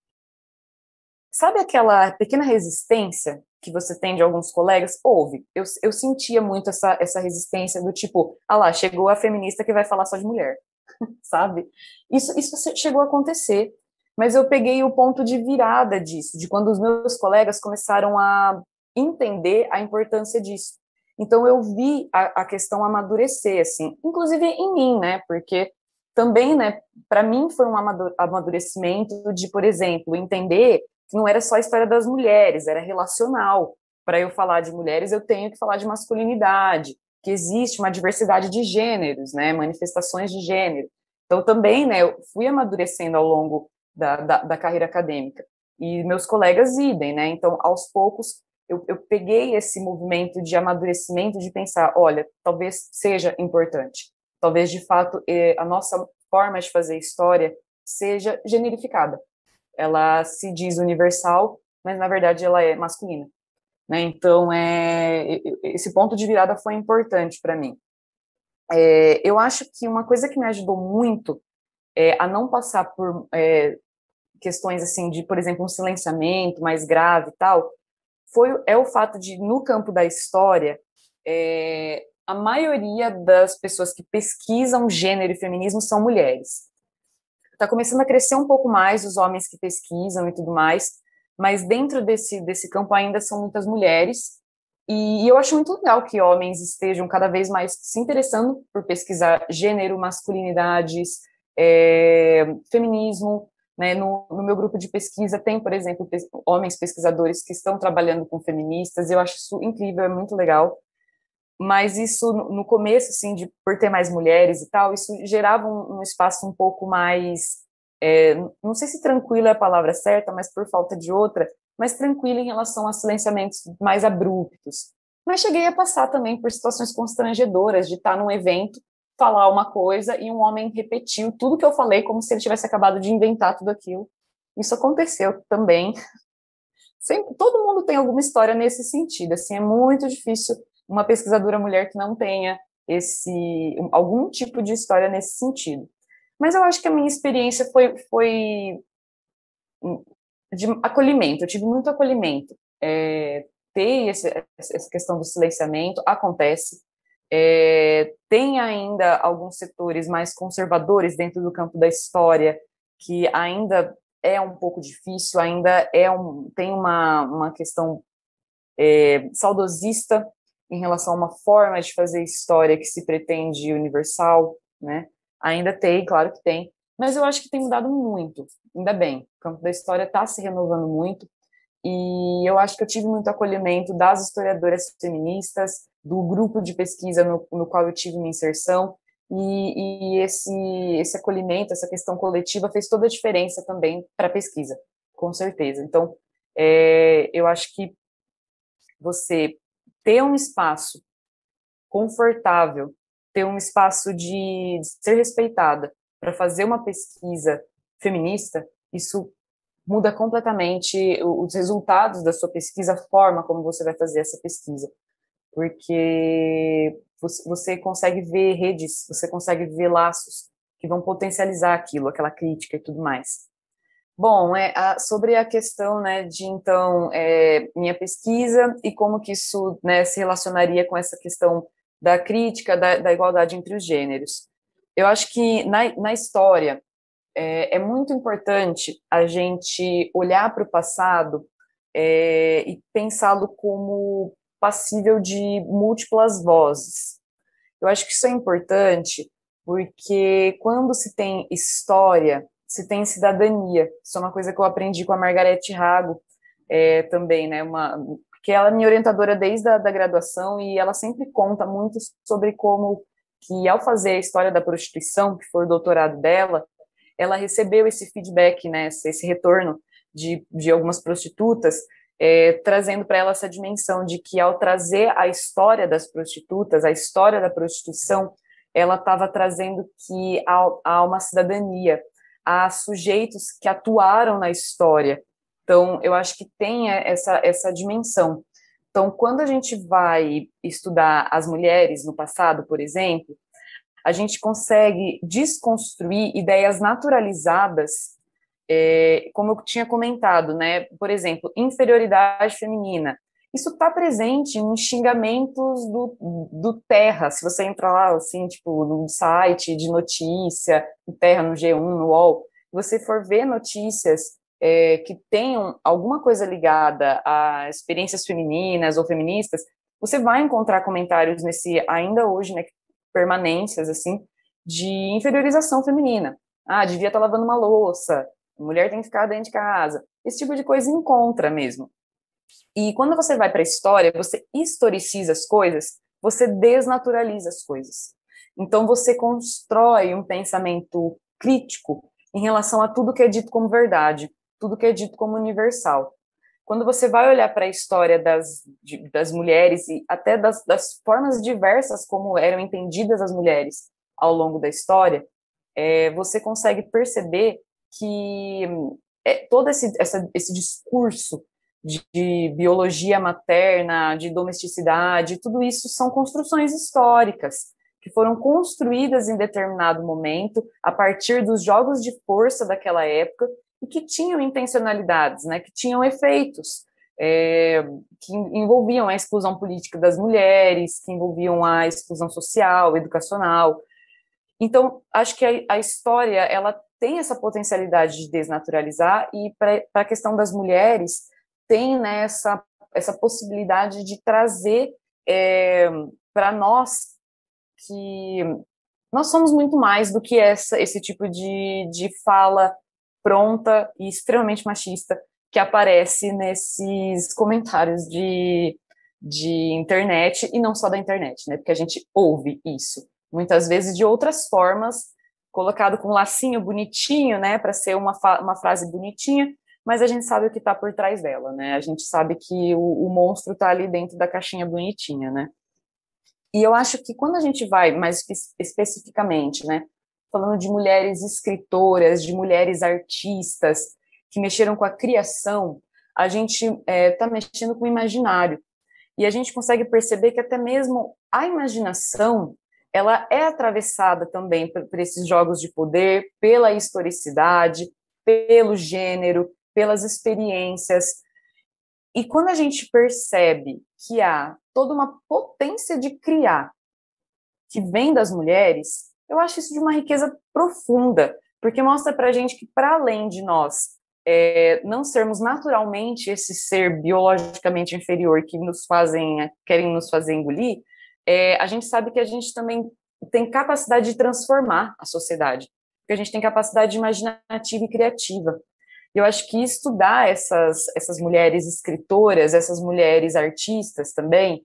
Sabe aquela pequena resistência que você tem de alguns colegas? Houve. Eu, eu sentia muito essa, essa resistência do tipo, ah lá, chegou a feminista que vai falar só de mulher, sabe? Isso, isso chegou a acontecer, mas eu peguei o ponto de virada disso, de quando os meus colegas começaram a entender a importância disso. Então eu vi a, a questão amadurecer, assim, inclusive em mim, né? Porque também, né, para mim foi um amadurecimento de, por exemplo, entender que não era só a história das mulheres, era relacional. Para eu falar de mulheres, eu tenho que falar de masculinidade, que existe uma diversidade de gêneros, né, manifestações de gênero. Então, também, né, eu fui amadurecendo ao longo da, da, da carreira acadêmica. E meus colegas idem, né? Então, aos poucos, eu, eu peguei esse movimento de amadurecimento, de pensar, olha, talvez seja importante. Talvez, de fato, a nossa forma de fazer história seja generificada. Ela se diz universal, mas na verdade ela é masculina, né? Então, é, esse ponto de virada foi importante para mim. É, eu acho que uma coisa que me ajudou muito é, a não passar por é, questões assim de, por exemplo, um silenciamento mais grave e tal, foi, é o fato de, no campo da história, é, a maioria das pessoas que pesquisam gênero e feminismo são mulheres. Está começando a crescer um pouco mais os homens que pesquisam e tudo mais, mas dentro desse, desse campo ainda são muitas mulheres, e, e eu acho muito legal que homens estejam cada vez mais se interessando por pesquisar gênero, masculinidades, é, feminismo, né? No, no meu grupo de pesquisa tem, por exemplo, pes homens pesquisadores que estão trabalhando com feministas, eu acho isso incrível, é muito legal. mas isso, no começo, assim, de, por ter mais mulheres e tal, isso gerava um, um espaço um pouco mais, é, não sei se tranquilo é a palavra certa, mas por falta de outra, mais tranquilo em relação a silenciamentos mais abruptos. Mas cheguei a passar também por situações constrangedoras de estar num evento, falar uma coisa e um homem repetiu tudo que eu falei como se ele tivesse acabado de inventar tudo aquilo. Isso aconteceu também. Sempre, todo mundo tem alguma história nesse sentido, assim, é muito difícil uma pesquisadora mulher que não tenha esse, algum tipo de história nesse sentido. Mas eu acho que a minha experiência foi, foi de acolhimento, eu tive muito acolhimento. É, ter esse, essa questão do silenciamento, acontece. É, tem ainda alguns setores mais conservadores dentro do campo da história, que ainda é um pouco difícil, ainda é um, tem uma, uma questão é, saudosista em relação a uma forma de fazer história que se pretende universal, né? Ainda tem, claro que tem, mas eu acho que tem mudado muito, ainda bem. O campo da história está se renovando muito, e eu acho que eu tive muito acolhimento das historiadoras feministas, do grupo de pesquisa no, no qual eu tive minha inserção, e, e esse, esse acolhimento, essa questão coletiva fez toda a diferença também para a pesquisa, com certeza. Então, é, eu acho que você ter um espaço confortável, ter um espaço de, de ser respeitada para fazer uma pesquisa feminista, isso muda completamente os resultados da sua pesquisa, a forma como você vai fazer essa pesquisa, porque você consegue ver redes, você consegue ver laços que vão potencializar aquilo, aquela crítica e tudo mais. Bom, é, a, sobre a questão, né, de, então, é, minha pesquisa e como que isso, né, se relacionaria com essa questão da crítica, da, da igualdade entre os gêneros. Eu acho que na, na história é, é muito importante a gente olhar para o passado é, e pensá-lo como passível de múltiplas vozes. Eu acho que isso é importante porque quando se tem história, se tem cidadania. Isso é uma coisa que eu aprendi com a Margarete Rago é, também, né? Uma, que ela é minha orientadora desde a da graduação e ela sempre conta muito sobre como que ao fazer a história da prostituição, que foi o doutorado dela, ela recebeu esse feedback, né? Esse, esse retorno de, de algumas prostitutas, é, trazendo para ela essa dimensão de que ao trazer a história das prostitutas, a história da prostituição, ela estava trazendo que há, há uma cidadania, há sujeitos que atuaram na história. Então, eu acho que tem essa, essa dimensão. Então, quando a gente vai estudar as mulheres no passado, por exemplo, a gente consegue desconstruir ideias naturalizadas, é, como eu tinha comentado, né? Por exemplo, inferioridade feminina. Isso está presente em xingamentos do, do Terra. Se você entrar lá, assim, tipo, num site de notícia, no Terra, no G um, no U O L, você for ver notícias é, que tenham alguma coisa ligada a experiências femininas ou feministas, você vai encontrar comentários nesse, ainda hoje, né, permanências, assim, de inferiorização feminina. Ah, devia estar lavando uma louça, a mulher tem que ficar dentro de casa. Esse tipo de coisa encontra mesmo. E quando você vai para a história, você historiciza as coisas, você desnaturaliza as coisas. Então, você constrói um pensamento crítico em relação a tudo que é dito como verdade, tudo que é dito como universal. Quando você vai olhar para a história das, de, das mulheres e até das, das formas diversas como eram entendidas as mulheres ao longo da história, é, você consegue perceber que é, todo esse, essa, esse discurso de, de biologia materna, de domesticidade, tudo isso são construções históricas que foram construídas em determinado momento a partir dos jogos de força daquela época e que tinham intencionalidades, né, que tinham efeitos, é, que envolviam a exclusão política das mulheres, que envolviam a exclusão social, educacional. Então, acho que a, a história, ela tem essa potencialidade de desnaturalizar e para a questão das mulheres, tem, né, essa, essa possibilidade de trazer é, para nós que nós somos muito mais do que essa, esse tipo de, de fala pronta e extremamente machista que aparece nesses comentários de, de internet, e não só da internet, né? Porque a gente ouve isso, muitas vezes de outras formas, colocado com um lacinho bonitinho, né? Para ser uma, uma frase bonitinha, mas a gente sabe o que está por trás dela, né? A gente sabe que o, o monstro está ali dentro da caixinha bonitinha, né? E eu acho que quando a gente vai mais espe especificamente, né? Falando de mulheres escritoras, de mulheres artistas que mexeram com a criação, a gente está é, mexendo com o imaginário. E a gente consegue perceber que até mesmo a imaginação, ela é atravessada também por, por esses jogos de poder, pela historicidade, pelo gênero, pelas experiências. E quando a gente percebe que há toda uma potência de criar que vem das mulheres, eu acho isso de uma riqueza profunda, porque mostra para a gente que, para além de nós é, não sermos naturalmente esse ser biologicamente inferior que nos fazem, querem nos fazer engolir, é, a gente sabe que a gente também tem capacidade de transformar a sociedade, porque a gente tem capacidade imaginativa e criativa. Eu acho que estudar essas, essas mulheres escritoras, essas mulheres artistas também,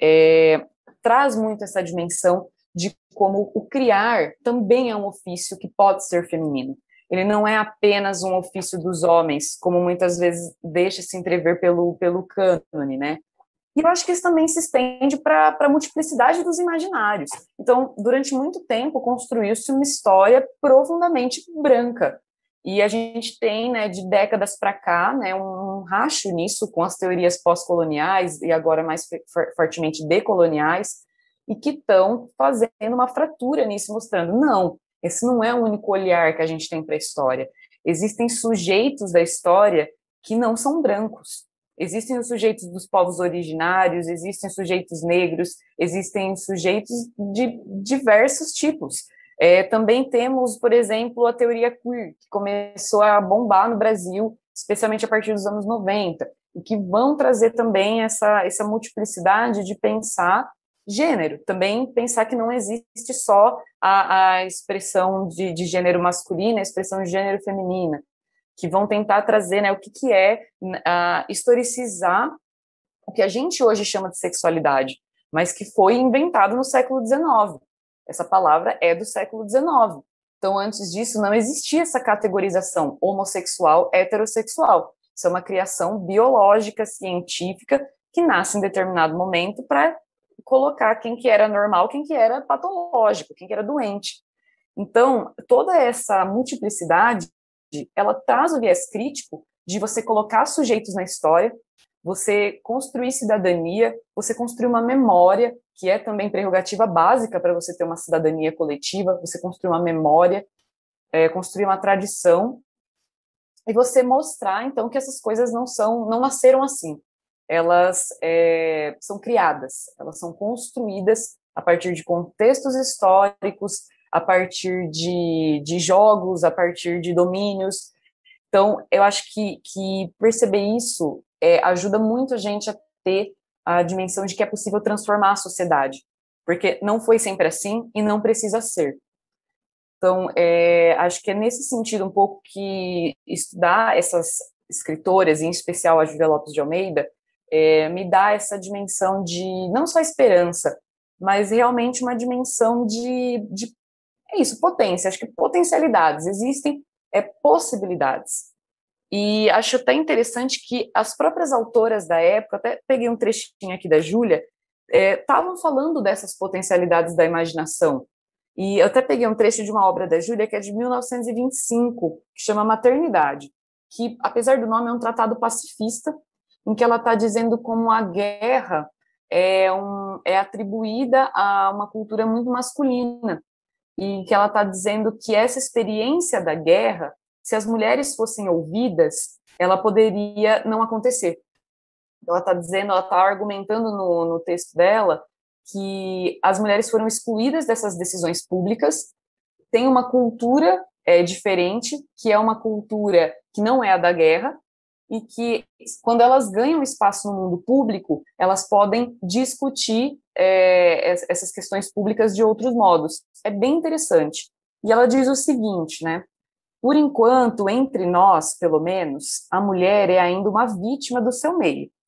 é, traz muito essa dimensão de como o criar também é um ofício que pode ser feminino. Ele não é apenas um ofício dos homens, como muitas vezes deixa se entrever pelo, pelo cânone, né? E eu acho que isso também se estende para a multiplicidade dos imaginários. Então, durante muito tempo, construiu-se uma história profundamente branca. E a gente tem, né, de décadas para cá, né, um racho nisso com as teorias pós-coloniais e agora mais fortemente decoloniais, e que estão fazendo uma fratura nisso, mostrando, não, esse não é o único olhar que a gente tem para a história. Existem sujeitos da história que não são brancos. Existem os sujeitos dos povos originários, existem sujeitos negros, existem sujeitos de diversos tipos. É, também temos, por exemplo, a teoria queer, que começou a bombar no Brasil, especialmente a partir dos anos noventa, e que vão trazer também essa, essa multiplicidade de pensar gênero, também pensar que não existe só a, a expressão de, de gênero masculino, a expressão de gênero feminina, que vão tentar trazer, né, o que, que é uh, historicizar o que a gente hoje chama de sexualidade, mas que foi inventado no século dezenove. Essa palavra é do século dezenove. Então, antes disso, não existia essa categorização homossexual, heterossexual. Isso é uma criação biológica, científica, que nasce em determinado momento para colocar quem que era normal, quem que era patológico, quem que era doente. Então, toda essa multiplicidade, ela traz o viés crítico de você colocar sujeitos na história, você construir cidadania, você construir uma memória, que é também prerrogativa básica para você ter uma cidadania coletiva, você construir uma memória, é, construir uma tradição, e você mostrar, então, que essas coisas não são, não nasceram assim. Elas é, são criadas, elas são construídas a partir de contextos históricos, a partir de, de jogos, a partir de domínios. Então, eu acho que, que perceber isso é, ajuda muito a gente a ter a dimensão de que é possível transformar a sociedade, porque não foi sempre assim e não precisa ser. Então, é, acho que é nesse sentido um pouco que estudar essas escritoras, em especial a Júlia Lopes de Almeida, é, me dá essa dimensão de, não só esperança, mas realmente uma dimensão de, de é isso, potência, acho que potencialidades, existem é, possibilidades. E acho até interessante que as próprias autoras da época, até peguei um trechinho aqui da Júlia, estavam é, falando dessas potencialidades da imaginação. E eu até peguei um trecho de uma obra da Júlia, que é de mil novecentos e vinte e cinco, que chama Maternidade, que, apesar do nome, é um tratado pacifista, em que ela está dizendo como a guerra é, um, é atribuída a uma cultura muito masculina, e que ela está dizendo que essa experiência da guerra, se as mulheres fossem ouvidas, ela poderia não acontecer. Ela está dizendo, ela está argumentando no, no texto dela que as mulheres foram excluídas dessas decisões públicas, tem uma cultura é, diferente, que é uma cultura que não é a da guerra, e que, quando elas ganham espaço no mundo público, elas podem discutir é, essas questões públicas de outros modos. É bem interessante. E ela diz o seguinte, né? Por enquanto, entre nós, pelo menos, a mulher é ainda uma vítima do seu meio.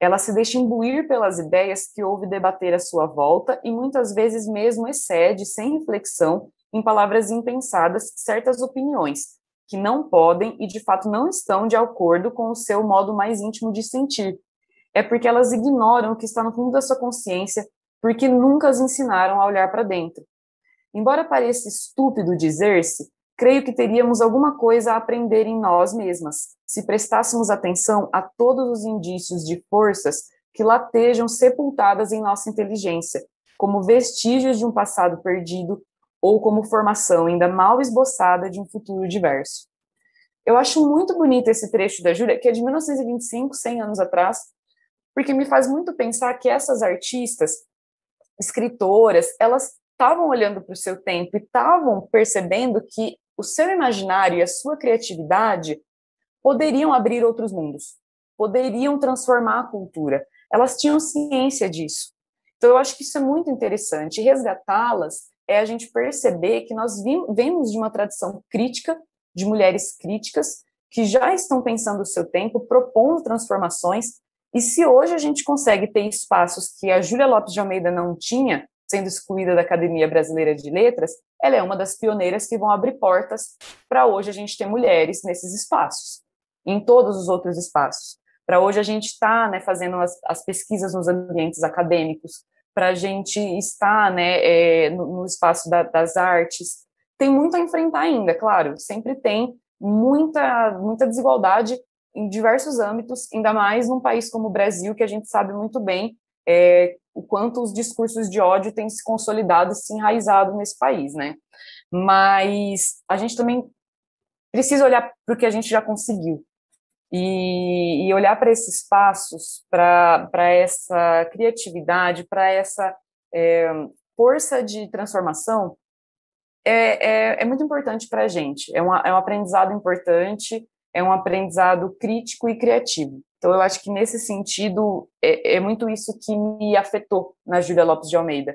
Ela se deixa imbuir pelas ideias que ouve debater à sua volta e muitas vezes mesmo excede, sem reflexão, em palavras impensadas, certas opiniões, que não podem e de fato não estão de acordo com o seu modo mais íntimo de sentir. É porque elas ignoram o que está no fundo da sua consciência, porque nunca as ensinaram a olhar para dentro. Embora pareça estúpido dizer-se, creio que teríamos alguma coisa a aprender em nós mesmas, se prestássemos atenção a todos os indícios de forças que latejam sepultadas em nossa inteligência, como vestígios de um passado perdido ou como formação ainda mal esboçada de um futuro diverso. Eu acho muito bonito esse trecho da Júlia, que é de mil novecentos e vinte e cinco, cem anos atrás, porque me faz muito pensar que essas artistas, escritoras, elas estavam olhando para o seu tempo e estavam percebendo que o seu imaginário e a sua criatividade poderiam abrir outros mundos, poderiam transformar a cultura. Elas tinham ciência disso. Então, eu acho que isso é muito interessante. Resgatá-las é a gente perceber que nós vemos de uma tradição crítica, de mulheres críticas, que já estão pensando o seu tempo, propondo transformações, e se hoje a gente consegue ter espaços que a Júlia Lopes de Almeida não tinha, sendo excluída da Academia Brasileira de Letras, ela é uma das pioneiras que vão abrir portas para hoje a gente ter mulheres nesses espaços, em todos os outros espaços. Para hoje a gente estar, né, fazendo as, as pesquisas nos ambientes acadêmicos, para a gente estar, né, é, no, no espaço da, das artes. Tem muito a enfrentar ainda, claro, sempre tem muita, muita desigualdade em diversos âmbitos, ainda mais num país como o Brasil, que a gente sabe muito bem é, o quanto os discursos de ódio têm se consolidado e se enraizado nesse país, né? Mas a gente também precisa olhar para o que a gente já conseguiu e, e olhar para esses passos, para essa criatividade, para essa é, força de transformação, é, é, é muito importante para a gente, é, uma, é um aprendizado importante, é um aprendizado crítico e criativo. Então, eu acho que, nesse sentido, é, é muito isso que me afetou na Júlia Lopes de Almeida,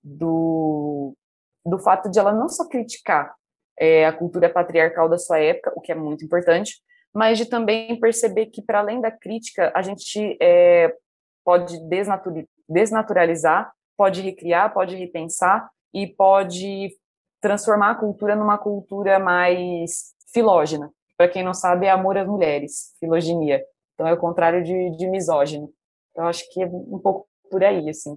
do, do fato de ela não só criticar é, a cultura patriarcal da sua época, o que é muito importante, mas de também perceber que, para além da crítica, a gente é, pode desnatur- desnaturalizar, pode recriar, pode repensar e pode transformar a cultura numa cultura mais filógena. Para quem não sabe, é amor às mulheres, filoginia. Então, é o contrário de, de misógino. Eu acho que é um pouco por aí, assim.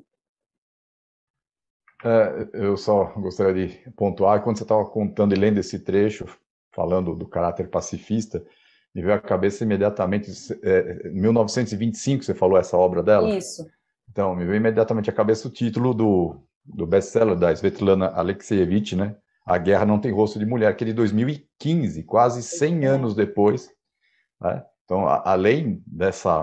É, eu só gostaria de pontuar, quando você estava contando e lendo esse trecho, falando do caráter pacifista, me veio à cabeça imediatamente, é, mil novecentos e vinte e cinco, você falou essa obra dela? Isso. Então, me veio imediatamente à cabeça o título do, do best-seller da Svetlana Alexievich, né? A Guerra Não Tem Rosto de Mulher, que é de dois mil e quinze, quase cem anos depois, né? Então, a, além dessa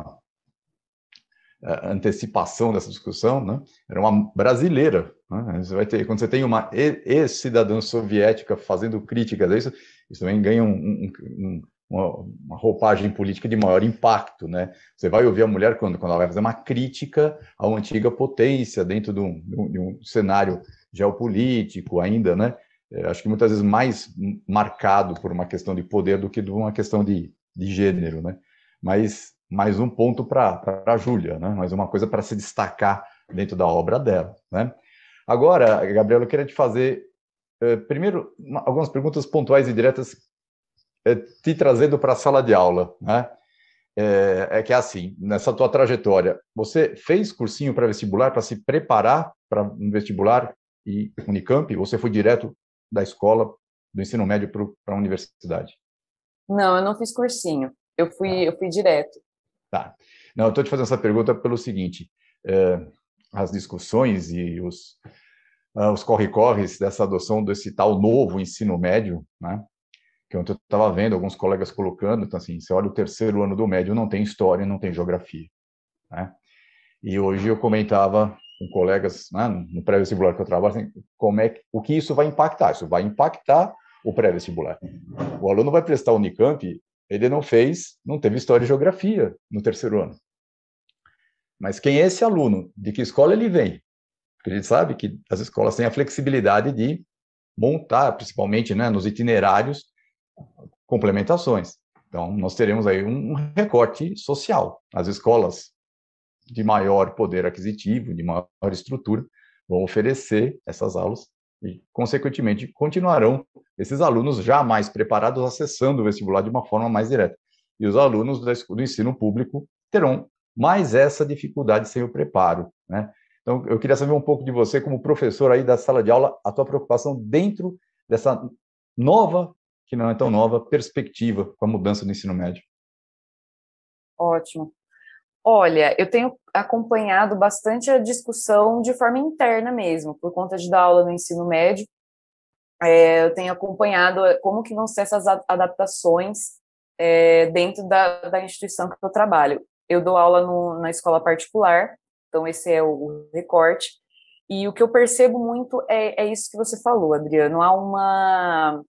uh, antecipação dessa discussão, né? Era uma brasileira, né? Você vai ter, quando você tem uma ex-cidadã soviética fazendo críticas a isso, isso também ganha um, um, um, uma, uma roupagem política de maior impacto, né? Você vai ouvir a mulher quando, quando ela vai fazer uma crítica a uma antiga potência dentro de um, de um cenário geopolítico ainda, né? É, acho que muitas vezes mais marcado por uma questão de poder do que de uma questão de, de gênero, né? Mas mais um ponto para a Júlia, né? Mais uma coisa para se destacar dentro da obra dela, né? Agora, Gabriela, eu queria te fazer, eh, primeiro, uma, algumas perguntas pontuais e diretas, eh, te trazendo para a sala de aula, né? É, é que é assim, nessa tua trajetória, você fez cursinho pré-vestibular para se preparar para um vestibular e Unicamp? Ou você foi direto da escola, do ensino médio para a universidade? Não, eu não fiz cursinho. Eu fui, tá. eu fui direto. Tá. Não, eu estou te fazendo essa pergunta pelo seguinte, é, as discussões e os, uh, os corre-corres dessa adoção desse tal novo ensino médio, né? Que eu estava vendo alguns colegas colocando, então assim, você olha o terceiro ano do médio, não tem história, não tem geografia, né? E hoje eu comentava com colegas, né, no pré-vestibular que eu trabalho, assim, como é que, o que isso vai impactar? Isso vai impactar o pré-vestibular. O aluno vai prestar o Unicamp, ele não fez, não teve história e geografia no terceiro ano. Mas quem é esse aluno? De que escola ele vem? Porque a gente sabe que as escolas têm a flexibilidade de montar, principalmente, né, nos itinerários, complementações. Então, nós teremos aí um recorte social. As escolas de maior poder aquisitivo, de maior estrutura, vão oferecer essas aulas e, consequentemente, continuarão esses alunos já mais preparados acessando o vestibular de uma forma mais direta. E os alunos do ensino público terão mais essa dificuldade sem o preparo, né? Então, eu queria saber um pouco de você, como professor aí da sala de aula, a tua preocupação dentro dessa nova, que não é tão nova, perspectiva com a mudança do ensino médio. Ótimo. Olha, eu tenho acompanhado bastante a discussão de forma interna mesmo, por conta de dar aula no ensino médio. É, eu tenho acompanhado como que vão ser essas adaptações é, dentro da, da instituição que eu trabalho. Eu dou aula no, na escola particular, então esse é o, o recorte, e o que eu percebo muito é, é isso que você falou, Adriano, há uma,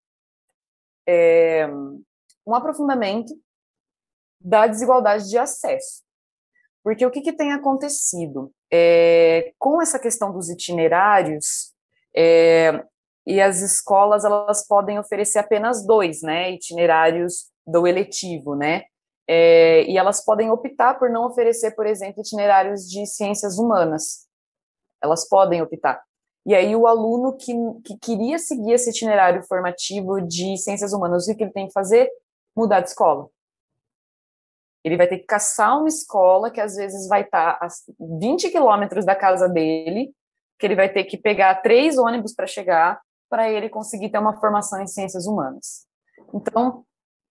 é, um aprofundamento da desigualdade de acesso. Porque o que, que tem acontecido? É, com essa questão dos itinerários, é, e as escolas elas podem oferecer apenas dois, né, itinerários do eletivo, né, é, e elas podem optar por não oferecer, por exemplo, itinerários de ciências humanas. Elas podem optar. E aí o aluno que, que queria seguir esse itinerário formativo de ciências humanas, o que ele tem que fazer? Mudar de escola. Ele vai ter que caçar uma escola que às vezes vai estar a vinte quilômetros da casa dele, que ele vai ter que pegar três ônibus para chegar, para ele conseguir ter uma formação em ciências humanas. Então,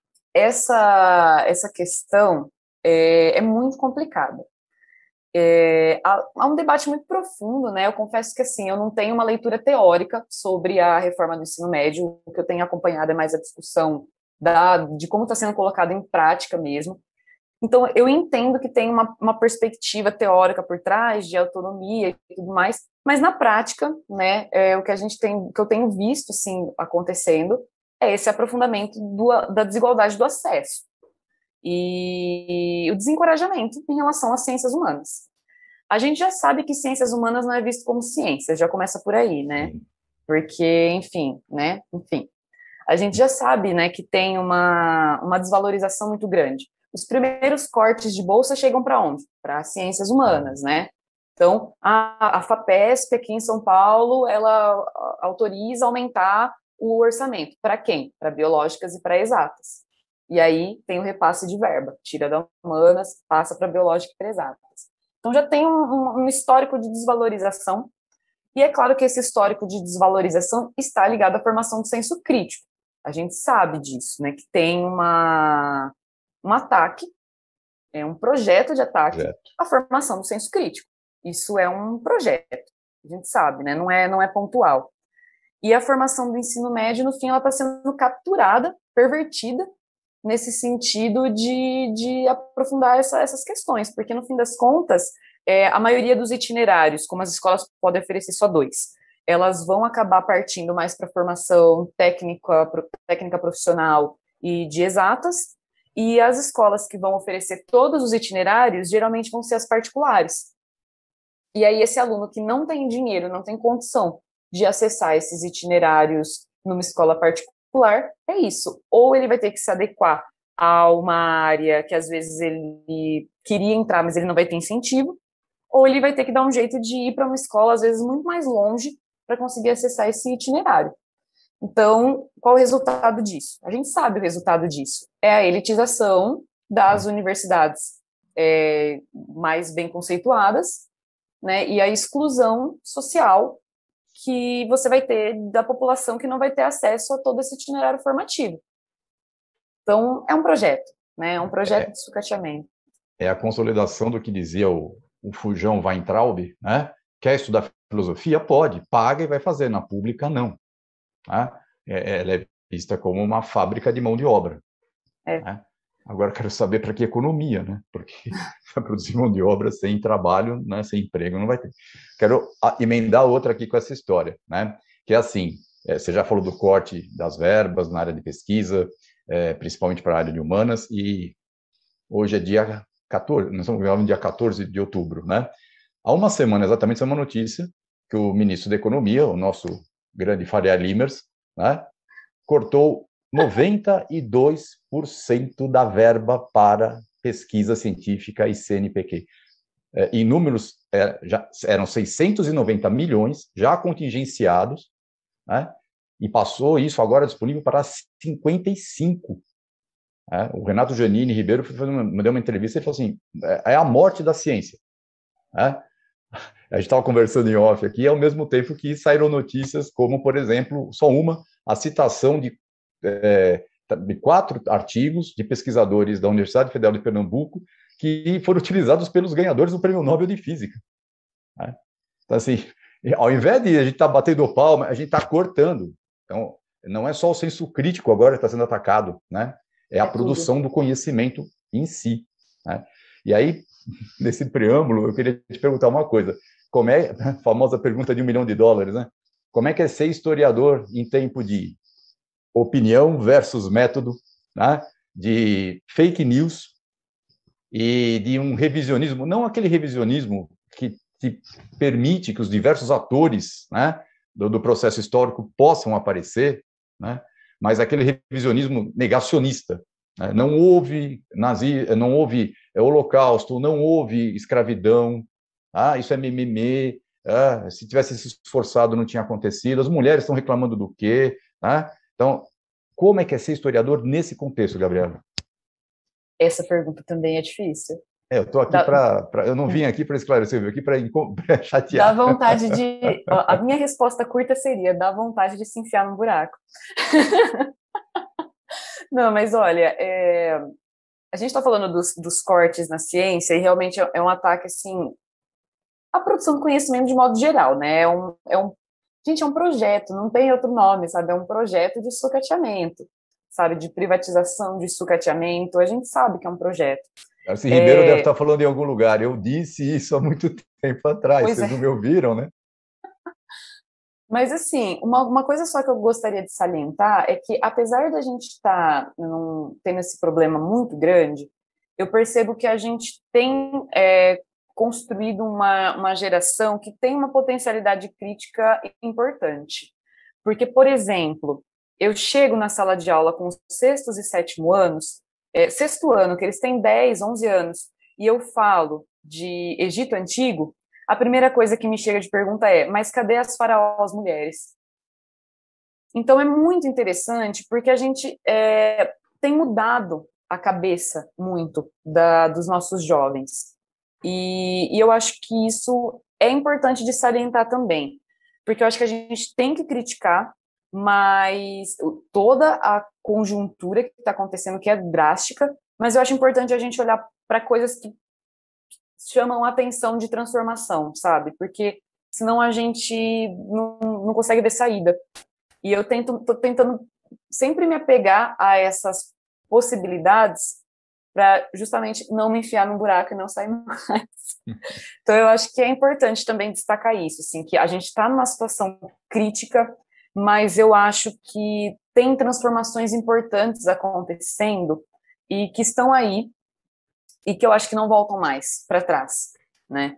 essa, essa questão é, é muito complicada. É, há, há um debate muito profundo, né? Eu confesso que, assim, eu não tenho uma leitura teórica sobre a reforma do ensino médio, o que eu tenho acompanhado é mais a discussão da, de como está sendo colocado em prática mesmo. Então, eu entendo que tem uma, uma perspectiva teórica por trás, de autonomia e tudo mais, mas na prática, né, é, o que a gente tem, que eu tenho visto, assim, acontecendo, é esse aprofundamento do, da desigualdade do acesso e o desencorajamento em relação às ciências humanas. A gente já sabe que ciências humanas não é visto como ciência, já começa por aí, né, porque, enfim, né, enfim, a gente já sabe, né, que tem uma, uma desvalorização muito grande. Os primeiros cortes de bolsa chegam para onde? Para ciências humanas, né? Então, a, a FAPESP aqui em São Paulo, ela autoriza aumentar o orçamento. Para quem? Para biológicas e para exatas. E aí tem o repasse de verba. Tira da humanas, passa para biológica e para exatas. Então, já tem um, um histórico de desvalorização. E é claro que esse histórico de desvalorização está ligado à formação do senso crítico. A gente sabe disso, né? Que tem uma... um ataque, é um projeto de ataque projeto. à formação do senso crítico. Isso é um projeto, a gente sabe, né? Não é, não é pontual. E a formação do ensino médio, no fim, ela está sendo capturada, pervertida, nesse sentido de, de aprofundar essa, essas questões, porque, no fim das contas, é, a maioria dos itinerários, como as escolas podem oferecer só dois, elas vão acabar partindo mais para a formação técnica, técnica profissional e de exatas, e as escolas que vão oferecer todos os itinerários, geralmente vão ser as particulares. E aí esse aluno que não tem dinheiro, não tem condição de acessar esses itinerários numa escola particular, é isso. Ou ele vai ter que se adequar a uma área que às vezes ele queria entrar, mas ele não vai ter incentivo, ou ele vai ter que dar um jeito de ir para uma escola, às vezes muito mais longe, para conseguir acessar esse itinerário. Então, qual o resultado disso? A gente sabe o resultado disso. É a elitização das universidades é, mais bem conceituadas, né, e a exclusão social que você vai ter da população que não vai ter acesso a todo esse itinerário formativo. Então, é um projeto, né, é um projeto é, de sucateamento. É a consolidação do que dizia o, o Fujão Weintraub, né? Quer estudar filosofia? Pode, paga e vai fazer. Na pública, não. Né? Ela é vista como uma fábrica de mão de obra. É. Né? Agora, quero saber para que economia, né? Porque para produzir mão de obra sem trabalho, né? Sem emprego, não vai ter. Quero emendar outra aqui com essa história, né? Que é assim, é, você já falou do corte das verbas na área de pesquisa, é, principalmente para a área de humanas, e hoje é dia quatorze, nós estamos gravando dia quatorze de outubro, né? Há uma semana, exatamente, essa é uma notícia que o ministro da Economia, o nosso grande Faria Limers, né, cortou noventa e dois por cento da verba para pesquisa científica e C N Pq. é, em números, é, já eram seiscentos e noventa milhões já contingenciados, né? E passou isso agora disponível para cinquenta e cinco. Né? O Renato Giannini Ribeiro me deu uma entrevista e falou assim, é a morte da ciência. Né? A gente estava conversando em off aqui, ao mesmo tempo que saíram notícias como, por exemplo, só uma, a citação de, é, de quatro artigos de pesquisadores da Universidade Federal de Pernambuco que foram utilizados pelos ganhadores do Prêmio Nobel de Física. Né? Então, assim, ao invés de a gente estar tá batendo palma, a gente está cortando. Então, não é só o senso crítico agora que está sendo atacado, né? É a é produção tudo. do conhecimento em si. Né? E aí, nesse preâmbulo, eu queria te perguntar uma coisa. Como é a famosa pergunta de um milhão de dólares, né? Como é que é ser historiador em tempo de opinião versus método, né? De fake news e de um revisionismo, não aquele revisionismo que te permite que os diversos atores, né, do, do processo histórico possam aparecer, né, mas aquele revisionismo negacionista. Né, não houve nazi, não houve é, holocausto, não houve escravidão, ah, isso é mimimi, ah, se tivesse se esforçado não tinha acontecido, as mulheres estão reclamando do quê? Né? Então, como é que é ser historiador nesse contexto, Gabriela? Essa pergunta também é difícil. É, eu estou aqui Dá... para. Eu não vim aqui para esclarecer, eu vim aqui para chatear. Dá vontade de. A minha resposta curta seria: dá vontade de se enfiar num buraco. Não, mas olha, é... a gente está falando dos, dos cortes na ciência e realmente é um ataque, assim, à produção do conhecimento de modo geral, né? É um, é um... Gente, é um projeto, não tem outro nome, sabe? É um projeto de sucateamento, sabe? De privatização, de sucateamento. A gente sabe que é um projeto. Esse Ribeiro é... deve estar falando em algum lugar. Eu disse isso há muito tempo atrás, pois vocês é. não me ouviram, né? Mas, assim, uma, uma coisa só que eu gostaria de salientar é que, apesar da gente estar num, tendo esse problema muito grande, eu percebo que a gente tem é, construído uma, uma geração que tem uma potencialidade crítica importante. Porque, por exemplo, eu chego na sala de aula com os sextos e sétimo anos, é, sexto ano, que eles têm dez, onze anos, e eu falo de Egito Antigo, a primeira coisa que me chega de pergunta é, mas cadê as faraós mulheres? Então é muito interessante, porque a gente é, tem mudado a cabeça muito da, dos nossos jovens. E, e eu acho que isso é importante de salientar também, porque eu acho que a gente tem que criticar, mas toda a conjuntura que está acontecendo, que é drástica, mas eu acho importante a gente olhar para coisas que chamam a atenção de transformação, sabe? Porque senão a gente não, não consegue ver saída. E eu tento, tô tentando sempre me apegar a essas possibilidades para justamente não me enfiar num buraco e não sair mais. Então eu acho que é importante também destacar isso, assim, que a gente está numa situação crítica, mas eu acho que tem transformações importantes acontecendo e que estão aí e que eu acho que não voltam mais para trás, né?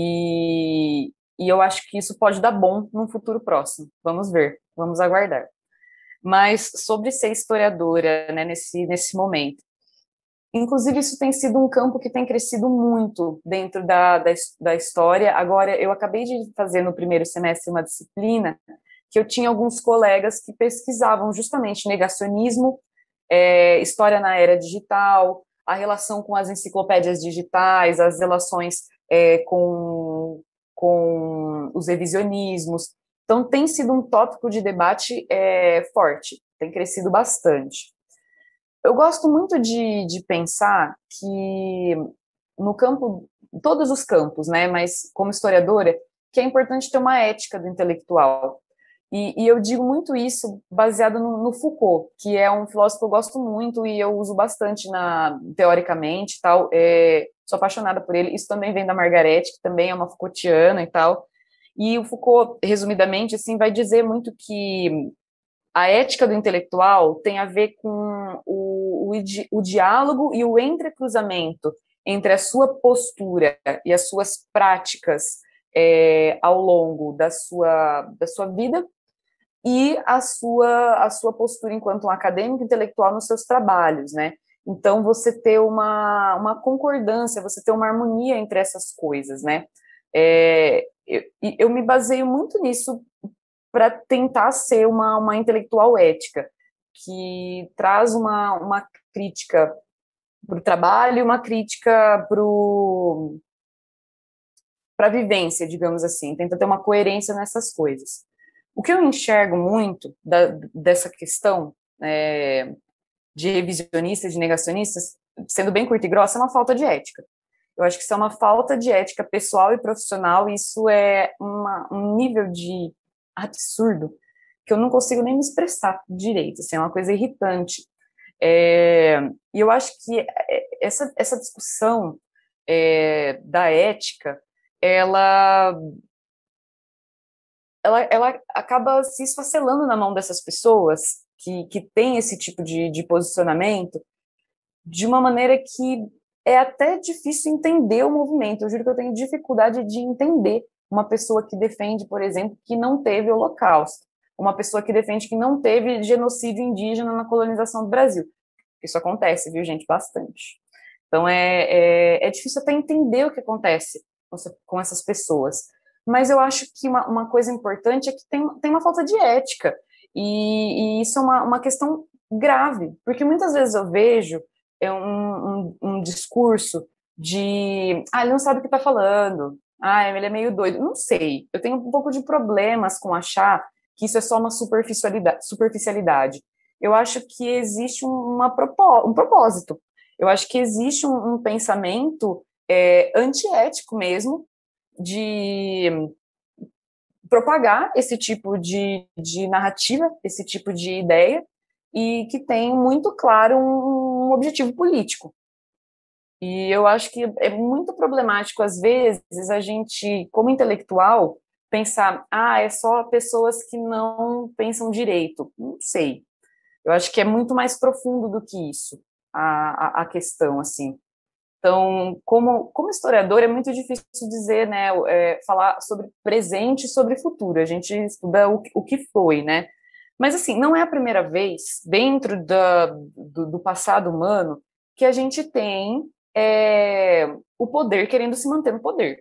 E, e eu acho que isso pode dar bom num futuro próximo. Vamos ver, vamos aguardar. Mas sobre ser historiadora, né, nesse, nesse momento, inclusive isso tem sido um campo que tem crescido muito dentro da, da, da história. Agora, eu acabei de fazer no primeiro semestre uma disciplina que eu tinha alguns colegas que pesquisavam justamente negacionismo, é, história na era digital, a relação com as enciclopédias digitais, as relações é, com, com os revisionismos. Então, tem sido um tópico de debate é, forte, tem crescido bastante. Eu gosto muito de, de pensar que no campo, todos os campos, né, mas como historiadora, que é importante ter uma ética do intelectual. E, e eu digo muito isso baseado no, no Foucault, que é um filósofo que eu gosto muito e eu uso bastante na, teoricamente, tal, é, sou apaixonada por ele. Isso também vem da Margaret, que também é uma Foucaultiana e tal. E o Foucault, resumidamente, assim, vai dizer muito que a ética do intelectual tem a ver com o, o, o diálogo e o entrecruzamento entre a sua postura e as suas práticas é, ao longo da sua, da sua vida e a sua, a sua postura enquanto um acadêmico intelectual nos seus trabalhos, né? Então, você ter uma, uma concordância, você ter uma harmonia entre essas coisas, né? É, eu, eu me baseio muito nisso para tentar ser uma, uma intelectual ética, que traz uma, uma crítica para o trabalho e uma crítica para a vivência, digamos assim, tenta ter uma coerência nessas coisas. O que eu enxergo muito da, dessa questão é, de revisionistas, de negacionistas, sendo bem curta e grossa, é uma falta de ética. Eu acho que isso é uma falta de ética pessoal e profissional, e isso é uma, um nível de absurdo que eu não consigo nem me expressar direito, assim, é uma coisa irritante. É, e eu acho que essa, essa discussão é, da ética, ela, ela, ela acaba se esfacelando na mão dessas pessoas que, que têm esse tipo de, de posicionamento de uma maneira que é até difícil entender o movimento. Eu juro que eu tenho dificuldade de entender uma pessoa que defende, por exemplo, que não teve holocausto, uma pessoa que defende que não teve genocídio indígena na colonização do Brasil. Isso acontece, viu, gente? Bastante. Então, é, é, é difícil até entender o que acontece com, com essas pessoas. Mas eu acho que uma, uma coisa importante é que tem, tem uma falta de ética. E, e isso é uma, uma questão grave, porque muitas vezes eu vejo é um, um, um discurso de, ah, ele não sabe o que está falando, ah, ele é meio doido. Não sei, eu tenho um pouco de problemas com achar que isso é só uma superficialidade. superficialidade. Eu acho que existe uma propó um propósito. Eu acho que existe um, um pensamento é, antiético mesmo de propagar esse tipo de, de narrativa, esse tipo de ideia, e que tem muito claro um, um objetivo político. E eu acho que é muito problemático, às vezes, a gente, como intelectual, pensar, ah, é só pessoas que não pensam direito. Não sei. Eu acho que é muito mais profundo do que isso, a, a, a questão, assim. Então, como, como historiador, é muito difícil dizer, né, é, falar sobre presente e sobre futuro. A gente estuda o, o que foi, né? Mas, assim, não é a primeira vez, dentro da, do, do passado humano, que a gente tem é, o poder querendo se manter no poder,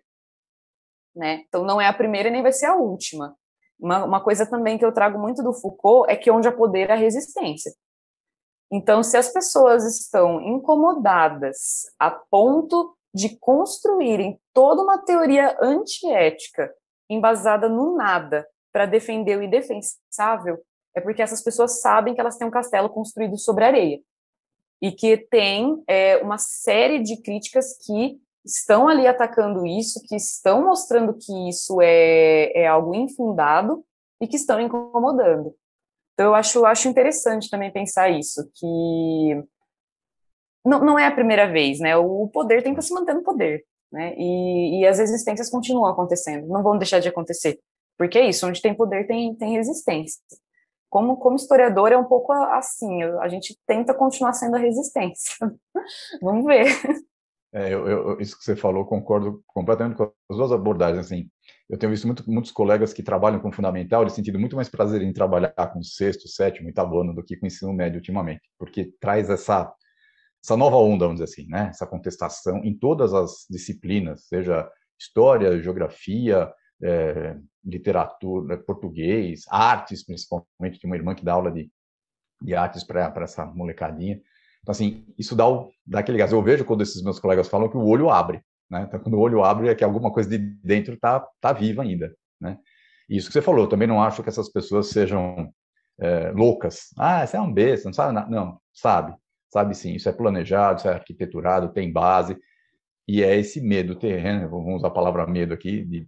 né? Então, não é a primeira e nem vai ser a última. Uma, uma coisa também que eu trago muito do Foucault é que onde há poder há resistência. Então, se as pessoas estão incomodadas a ponto de construírem toda uma teoria antiética embasada no nada para defender o indefensável, é porque essas pessoas sabem que elas têm um castelo construído sobre areia e que tem é, uma série de críticas que estão ali atacando isso, que estão mostrando que isso é, é algo infundado e que estão incomodando. Então, eu acho, acho interessante também pensar isso, que não, não é a primeira vez, né? O poder tem que se manter no poder, né? E, e as resistências continuam acontecendo, não vão deixar de acontecer. Porque é isso, onde tem poder tem, tem resistência. Como, como historiador, é um pouco assim, a gente tenta continuar sendo a resistência. Vamos ver. É, eu, eu, isso que você falou, concordo completamente com as duas abordagens. Assim, eu tenho visto muito, muitos colegas que trabalham com fundamental, eles sentido muito mais prazer em trabalhar com sexto, sétimo, oitavo ano do que com ensino médio ultimamente, porque traz essa, essa nova onda, vamos dizer assim, né? Essa contestação em todas as disciplinas, seja história, geografia, é, literatura, português, artes, principalmente. Tem uma irmã que dá aula de, de artes para essa molecadinha. Então, assim, isso dá, o, dá aquele gás. Eu vejo quando esses meus colegas falam que o olho abre, né? Então, quando o olho abre, é que alguma coisa de dentro está tá viva ainda, né? E isso que você falou, eu também não acho que essas pessoas sejam é, loucas. Ah, você é um besta, não sabe nada. Não, sabe. Sabe sim, isso é planejado, isso é arquiteturado, tem base. E é esse medo terreno, vamos usar a palavra medo aqui, de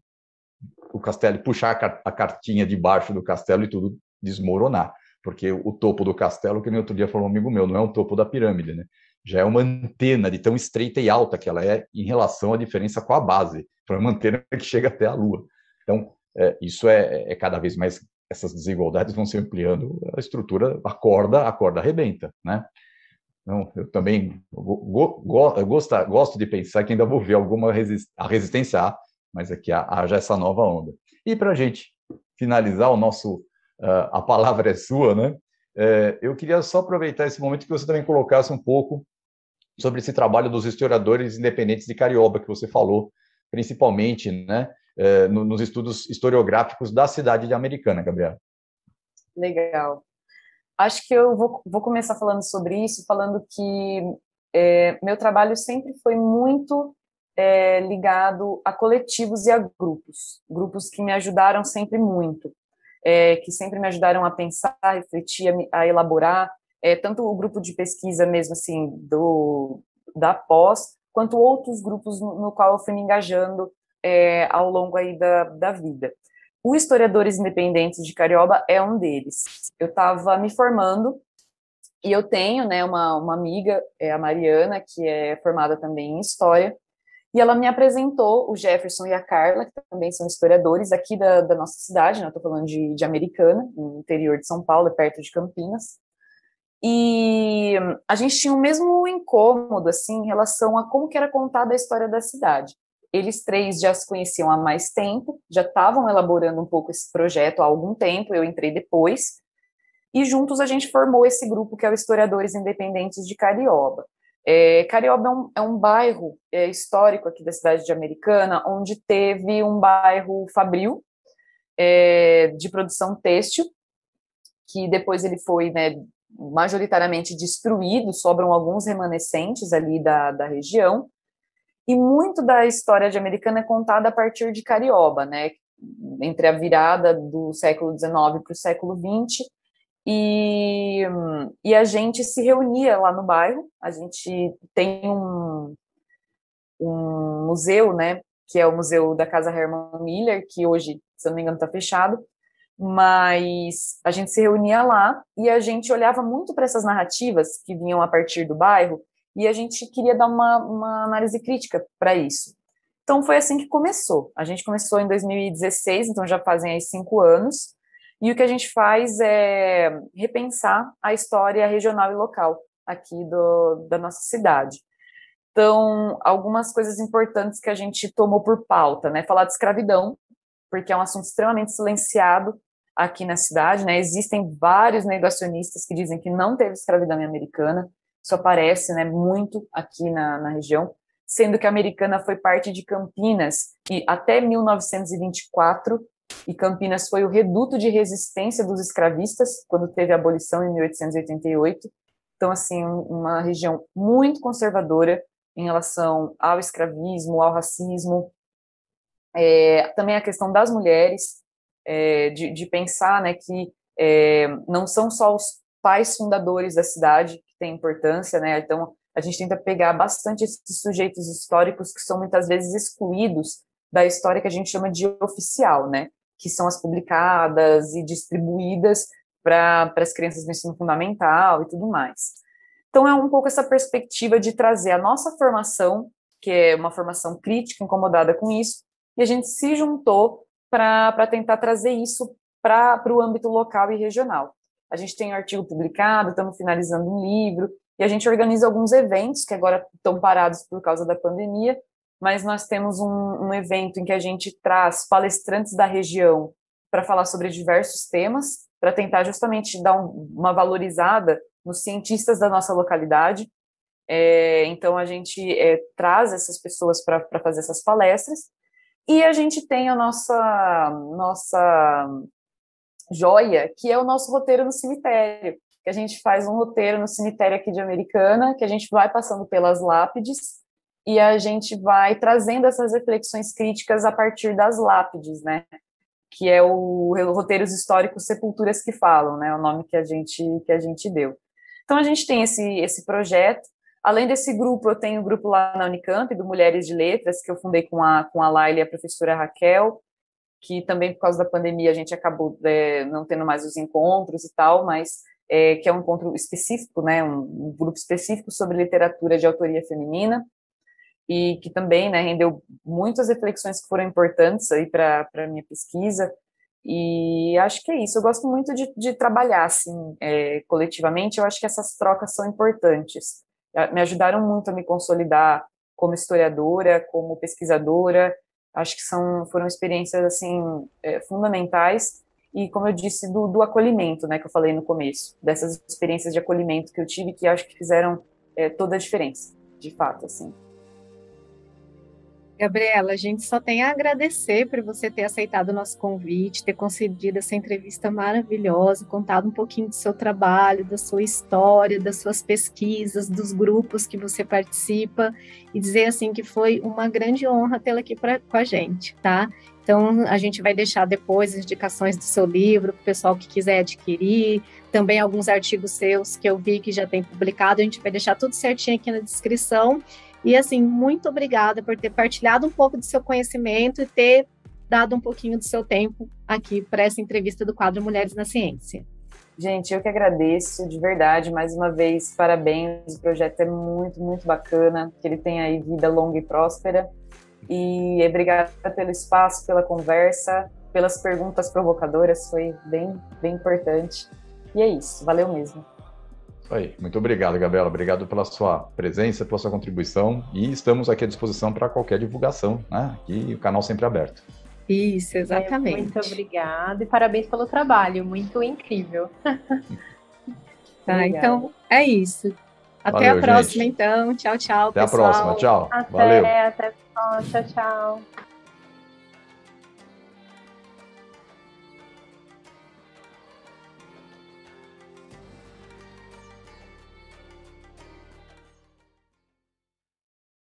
o castelo, puxar a cartinha de baixo do castelo e tudo desmoronar. Porque o topo do castelo, que nem outro dia falou um amigo meu, não é o topo da pirâmide, né? Já é uma antena de tão estreita e alta que ela é em relação à diferença com a base. Então, é uma antena que chega até a Lua. Então, é, isso é, é cada vez mais, essas desigualdades vão se ampliando, a estrutura, a corda, a corda arrebenta, né? Então, eu também go, go, gosto, gosto de pensar que ainda vou ver alguma resist, a resistência há, mas aqui haja essa nova onda. E para a gente finalizar o nosso Uh, a palavra é sua, né? Uh, eu queria só aproveitar esse momento que você também colocasse um pouco sobre esse trabalho dos historiadores independentes de Carioba, que você falou, principalmente, né, é, nos estudos historiográficos da cidade de Americana, Gabriela. Legal. Acho que eu vou, vou começar falando sobre isso, falando que é, meu trabalho sempre foi muito é, ligado a coletivos e a grupos, grupos que me ajudaram sempre muito, é, que sempre me ajudaram a pensar, a refletir, a, a elaborar, é, tanto o grupo de pesquisa mesmo, assim, do, da pós, quanto outros grupos no, no qual eu fui me engajando é, ao longo aí da, da vida. O Historiadores Independentes de Carioba é um deles. Eu estava me formando e eu tenho, né, uma, uma amiga, é a Mariana, que é formada também em História, e ela me apresentou o Jefferson e a Carla, que também são historiadores aqui da, da nossa cidade, né, eu estou falando de, de Americana, no interior de São Paulo, perto de Campinas, e a gente tinha o mesmo incômodo, assim, em relação a como que era contada a história da cidade. Eles três já se conheciam há mais tempo, já estavam elaborando um pouco esse projeto há algum tempo, eu entrei depois, e juntos a gente formou esse grupo que é o Historiadores Independentes de Carioba. É, Carioba é um, é um bairro é, histórico aqui da cidade de Americana, onde teve um bairro fabril é, de produção têxtil, que depois ele foi, né, majoritariamente destruído, sobram alguns remanescentes ali da, da região, e muito da história de Americana é contada a partir de Carioba, né, entre a virada do século dezenove para o século vinte, e, e a gente se reunia lá no bairro, a gente tem um, um museu, né, que é o Museu da Casa Herman Miller, que hoje, se eu não me engano, está fechado, mas a gente se reunia lá e a gente olhava muito para essas narrativas que vinham a partir do bairro e a gente queria dar uma, uma análise crítica para isso. Então, foi assim que começou. A gente começou em dois mil e dezesseis, então já fazem aí cinco anos, e o que a gente faz é repensar a história regional e local aqui do, da nossa cidade. Então, algumas coisas importantes que a gente tomou por pauta, né? Falar de escravidão, porque é um assunto extremamente silenciado aqui na cidade, né? Existem vários negacionistas que dizem que não teve escravidão em Americana, isso aparece, né, muito aqui na, na região, sendo que a Americana foi parte de Campinas e até mil novecentos e vinte e quatro, e Campinas foi o reduto de resistência dos escravistas, quando teve a abolição em mil oitocentos e oitenta e oito. Então, assim, uma região muito conservadora em relação ao escravismo, ao racismo, é, também a questão das mulheres, é, de, de pensar, né, que é, não são só os pais fundadores da cidade que têm importância, né, então a gente tenta pegar bastante esses sujeitos históricos que são muitas vezes excluídos da história que a gente chama de oficial, né, que são as publicadas e distribuídas para as crianças do ensino fundamental e tudo mais. Então é um pouco essa perspectiva de trazer a nossa formação, que é uma formação crítica, incomodada com isso, e a gente se juntou para tentar trazer isso para o âmbito local e regional. A gente tem um artigo publicado, estamos finalizando um livro, e a gente organiza alguns eventos que agora estão parados por causa da pandemia, mas nós temos um, um evento em que a gente traz palestrantes da região para falar sobre diversos temas, para tentar justamente dar um, uma valorizada nos cientistas da nossa localidade. É, então, a gente é, traz essas pessoas para fazer essas palestras, e a gente tem a nossa, nossa joia, que é o nosso roteiro no cemitério, que a gente faz um roteiro no cemitério aqui de Americana, que a gente vai passando pelas lápides, e a gente vai trazendo essas reflexões críticas a partir das lápides, né, que é o Roteiros Históricos Sepulturas que Falam, né, o nome que a gente, que a gente deu. Então, a gente tem esse, esse projeto. Além desse grupo, eu tenho um grupo lá na Unicamp, do Mulheres de Letras, que eu fundei com a, com a Laila e a professora Raquel, que também, por causa da pandemia, a gente acabou é, não tendo mais os encontros e tal, mas é, que é um encontro específico, né, um, um grupo específico sobre literatura de autoria feminina, e que também, né, rendeu muitas reflexões que foram importantes aí para a minha pesquisa, e acho que é isso. Eu gosto muito de, de trabalhar, assim, é, coletivamente. Eu acho que essas trocas são importantes. Me ajudaram muito a me consolidar como historiadora, como pesquisadora. Acho que são, foram experiências, assim, é, fundamentais, e, como eu disse, do, do acolhimento, né, que eu falei no começo, dessas experiências de acolhimento que eu tive, que acho que fizeram é, toda a diferença. de fato, assim. Gabriela, a gente só tem a agradecer por você ter aceitado o nosso convite, ter concedido essa entrevista maravilhosa, contado um pouquinho do seu trabalho, da sua história, das suas pesquisas, dos grupos que você participa, e dizer assim que foi uma grande honra tê-la aqui pra, com a gente, tá? Então, a gente vai deixar depois as indicações do seu livro para o pessoal que quiser adquirir, também alguns artigos seus que eu vi que já tem publicado, a gente vai deixar tudo certinho aqui na descrição. E, assim, muito obrigada por ter partilhado um pouco do seu conhecimento e ter dado um pouquinho do seu tempo aqui para essa entrevista do quadro Mulheres na Ciência. Gente, eu que agradeço, de verdade, mais uma vez, parabéns, o projeto é muito, muito bacana, que ele tenha aí vida longa e próspera, e obrigada pelo espaço, pela conversa, pelas perguntas provocadoras, foi bem, bem importante, e é isso, valeu mesmo. Aí, muito obrigado, Gabriela. Obrigado pela sua presença, pela sua contribuição, e estamos aqui à disposição para qualquer divulgação, né? Aqui o canal sempre aberto. Isso, exatamente. É, muito obrigada e parabéns pelo trabalho, muito incrível. Tá, então é isso. Até Valeu, a próxima, gente. então. Tchau, tchau, até pessoal. a próxima, tchau. Até, Valeu. até, tchau, tchau.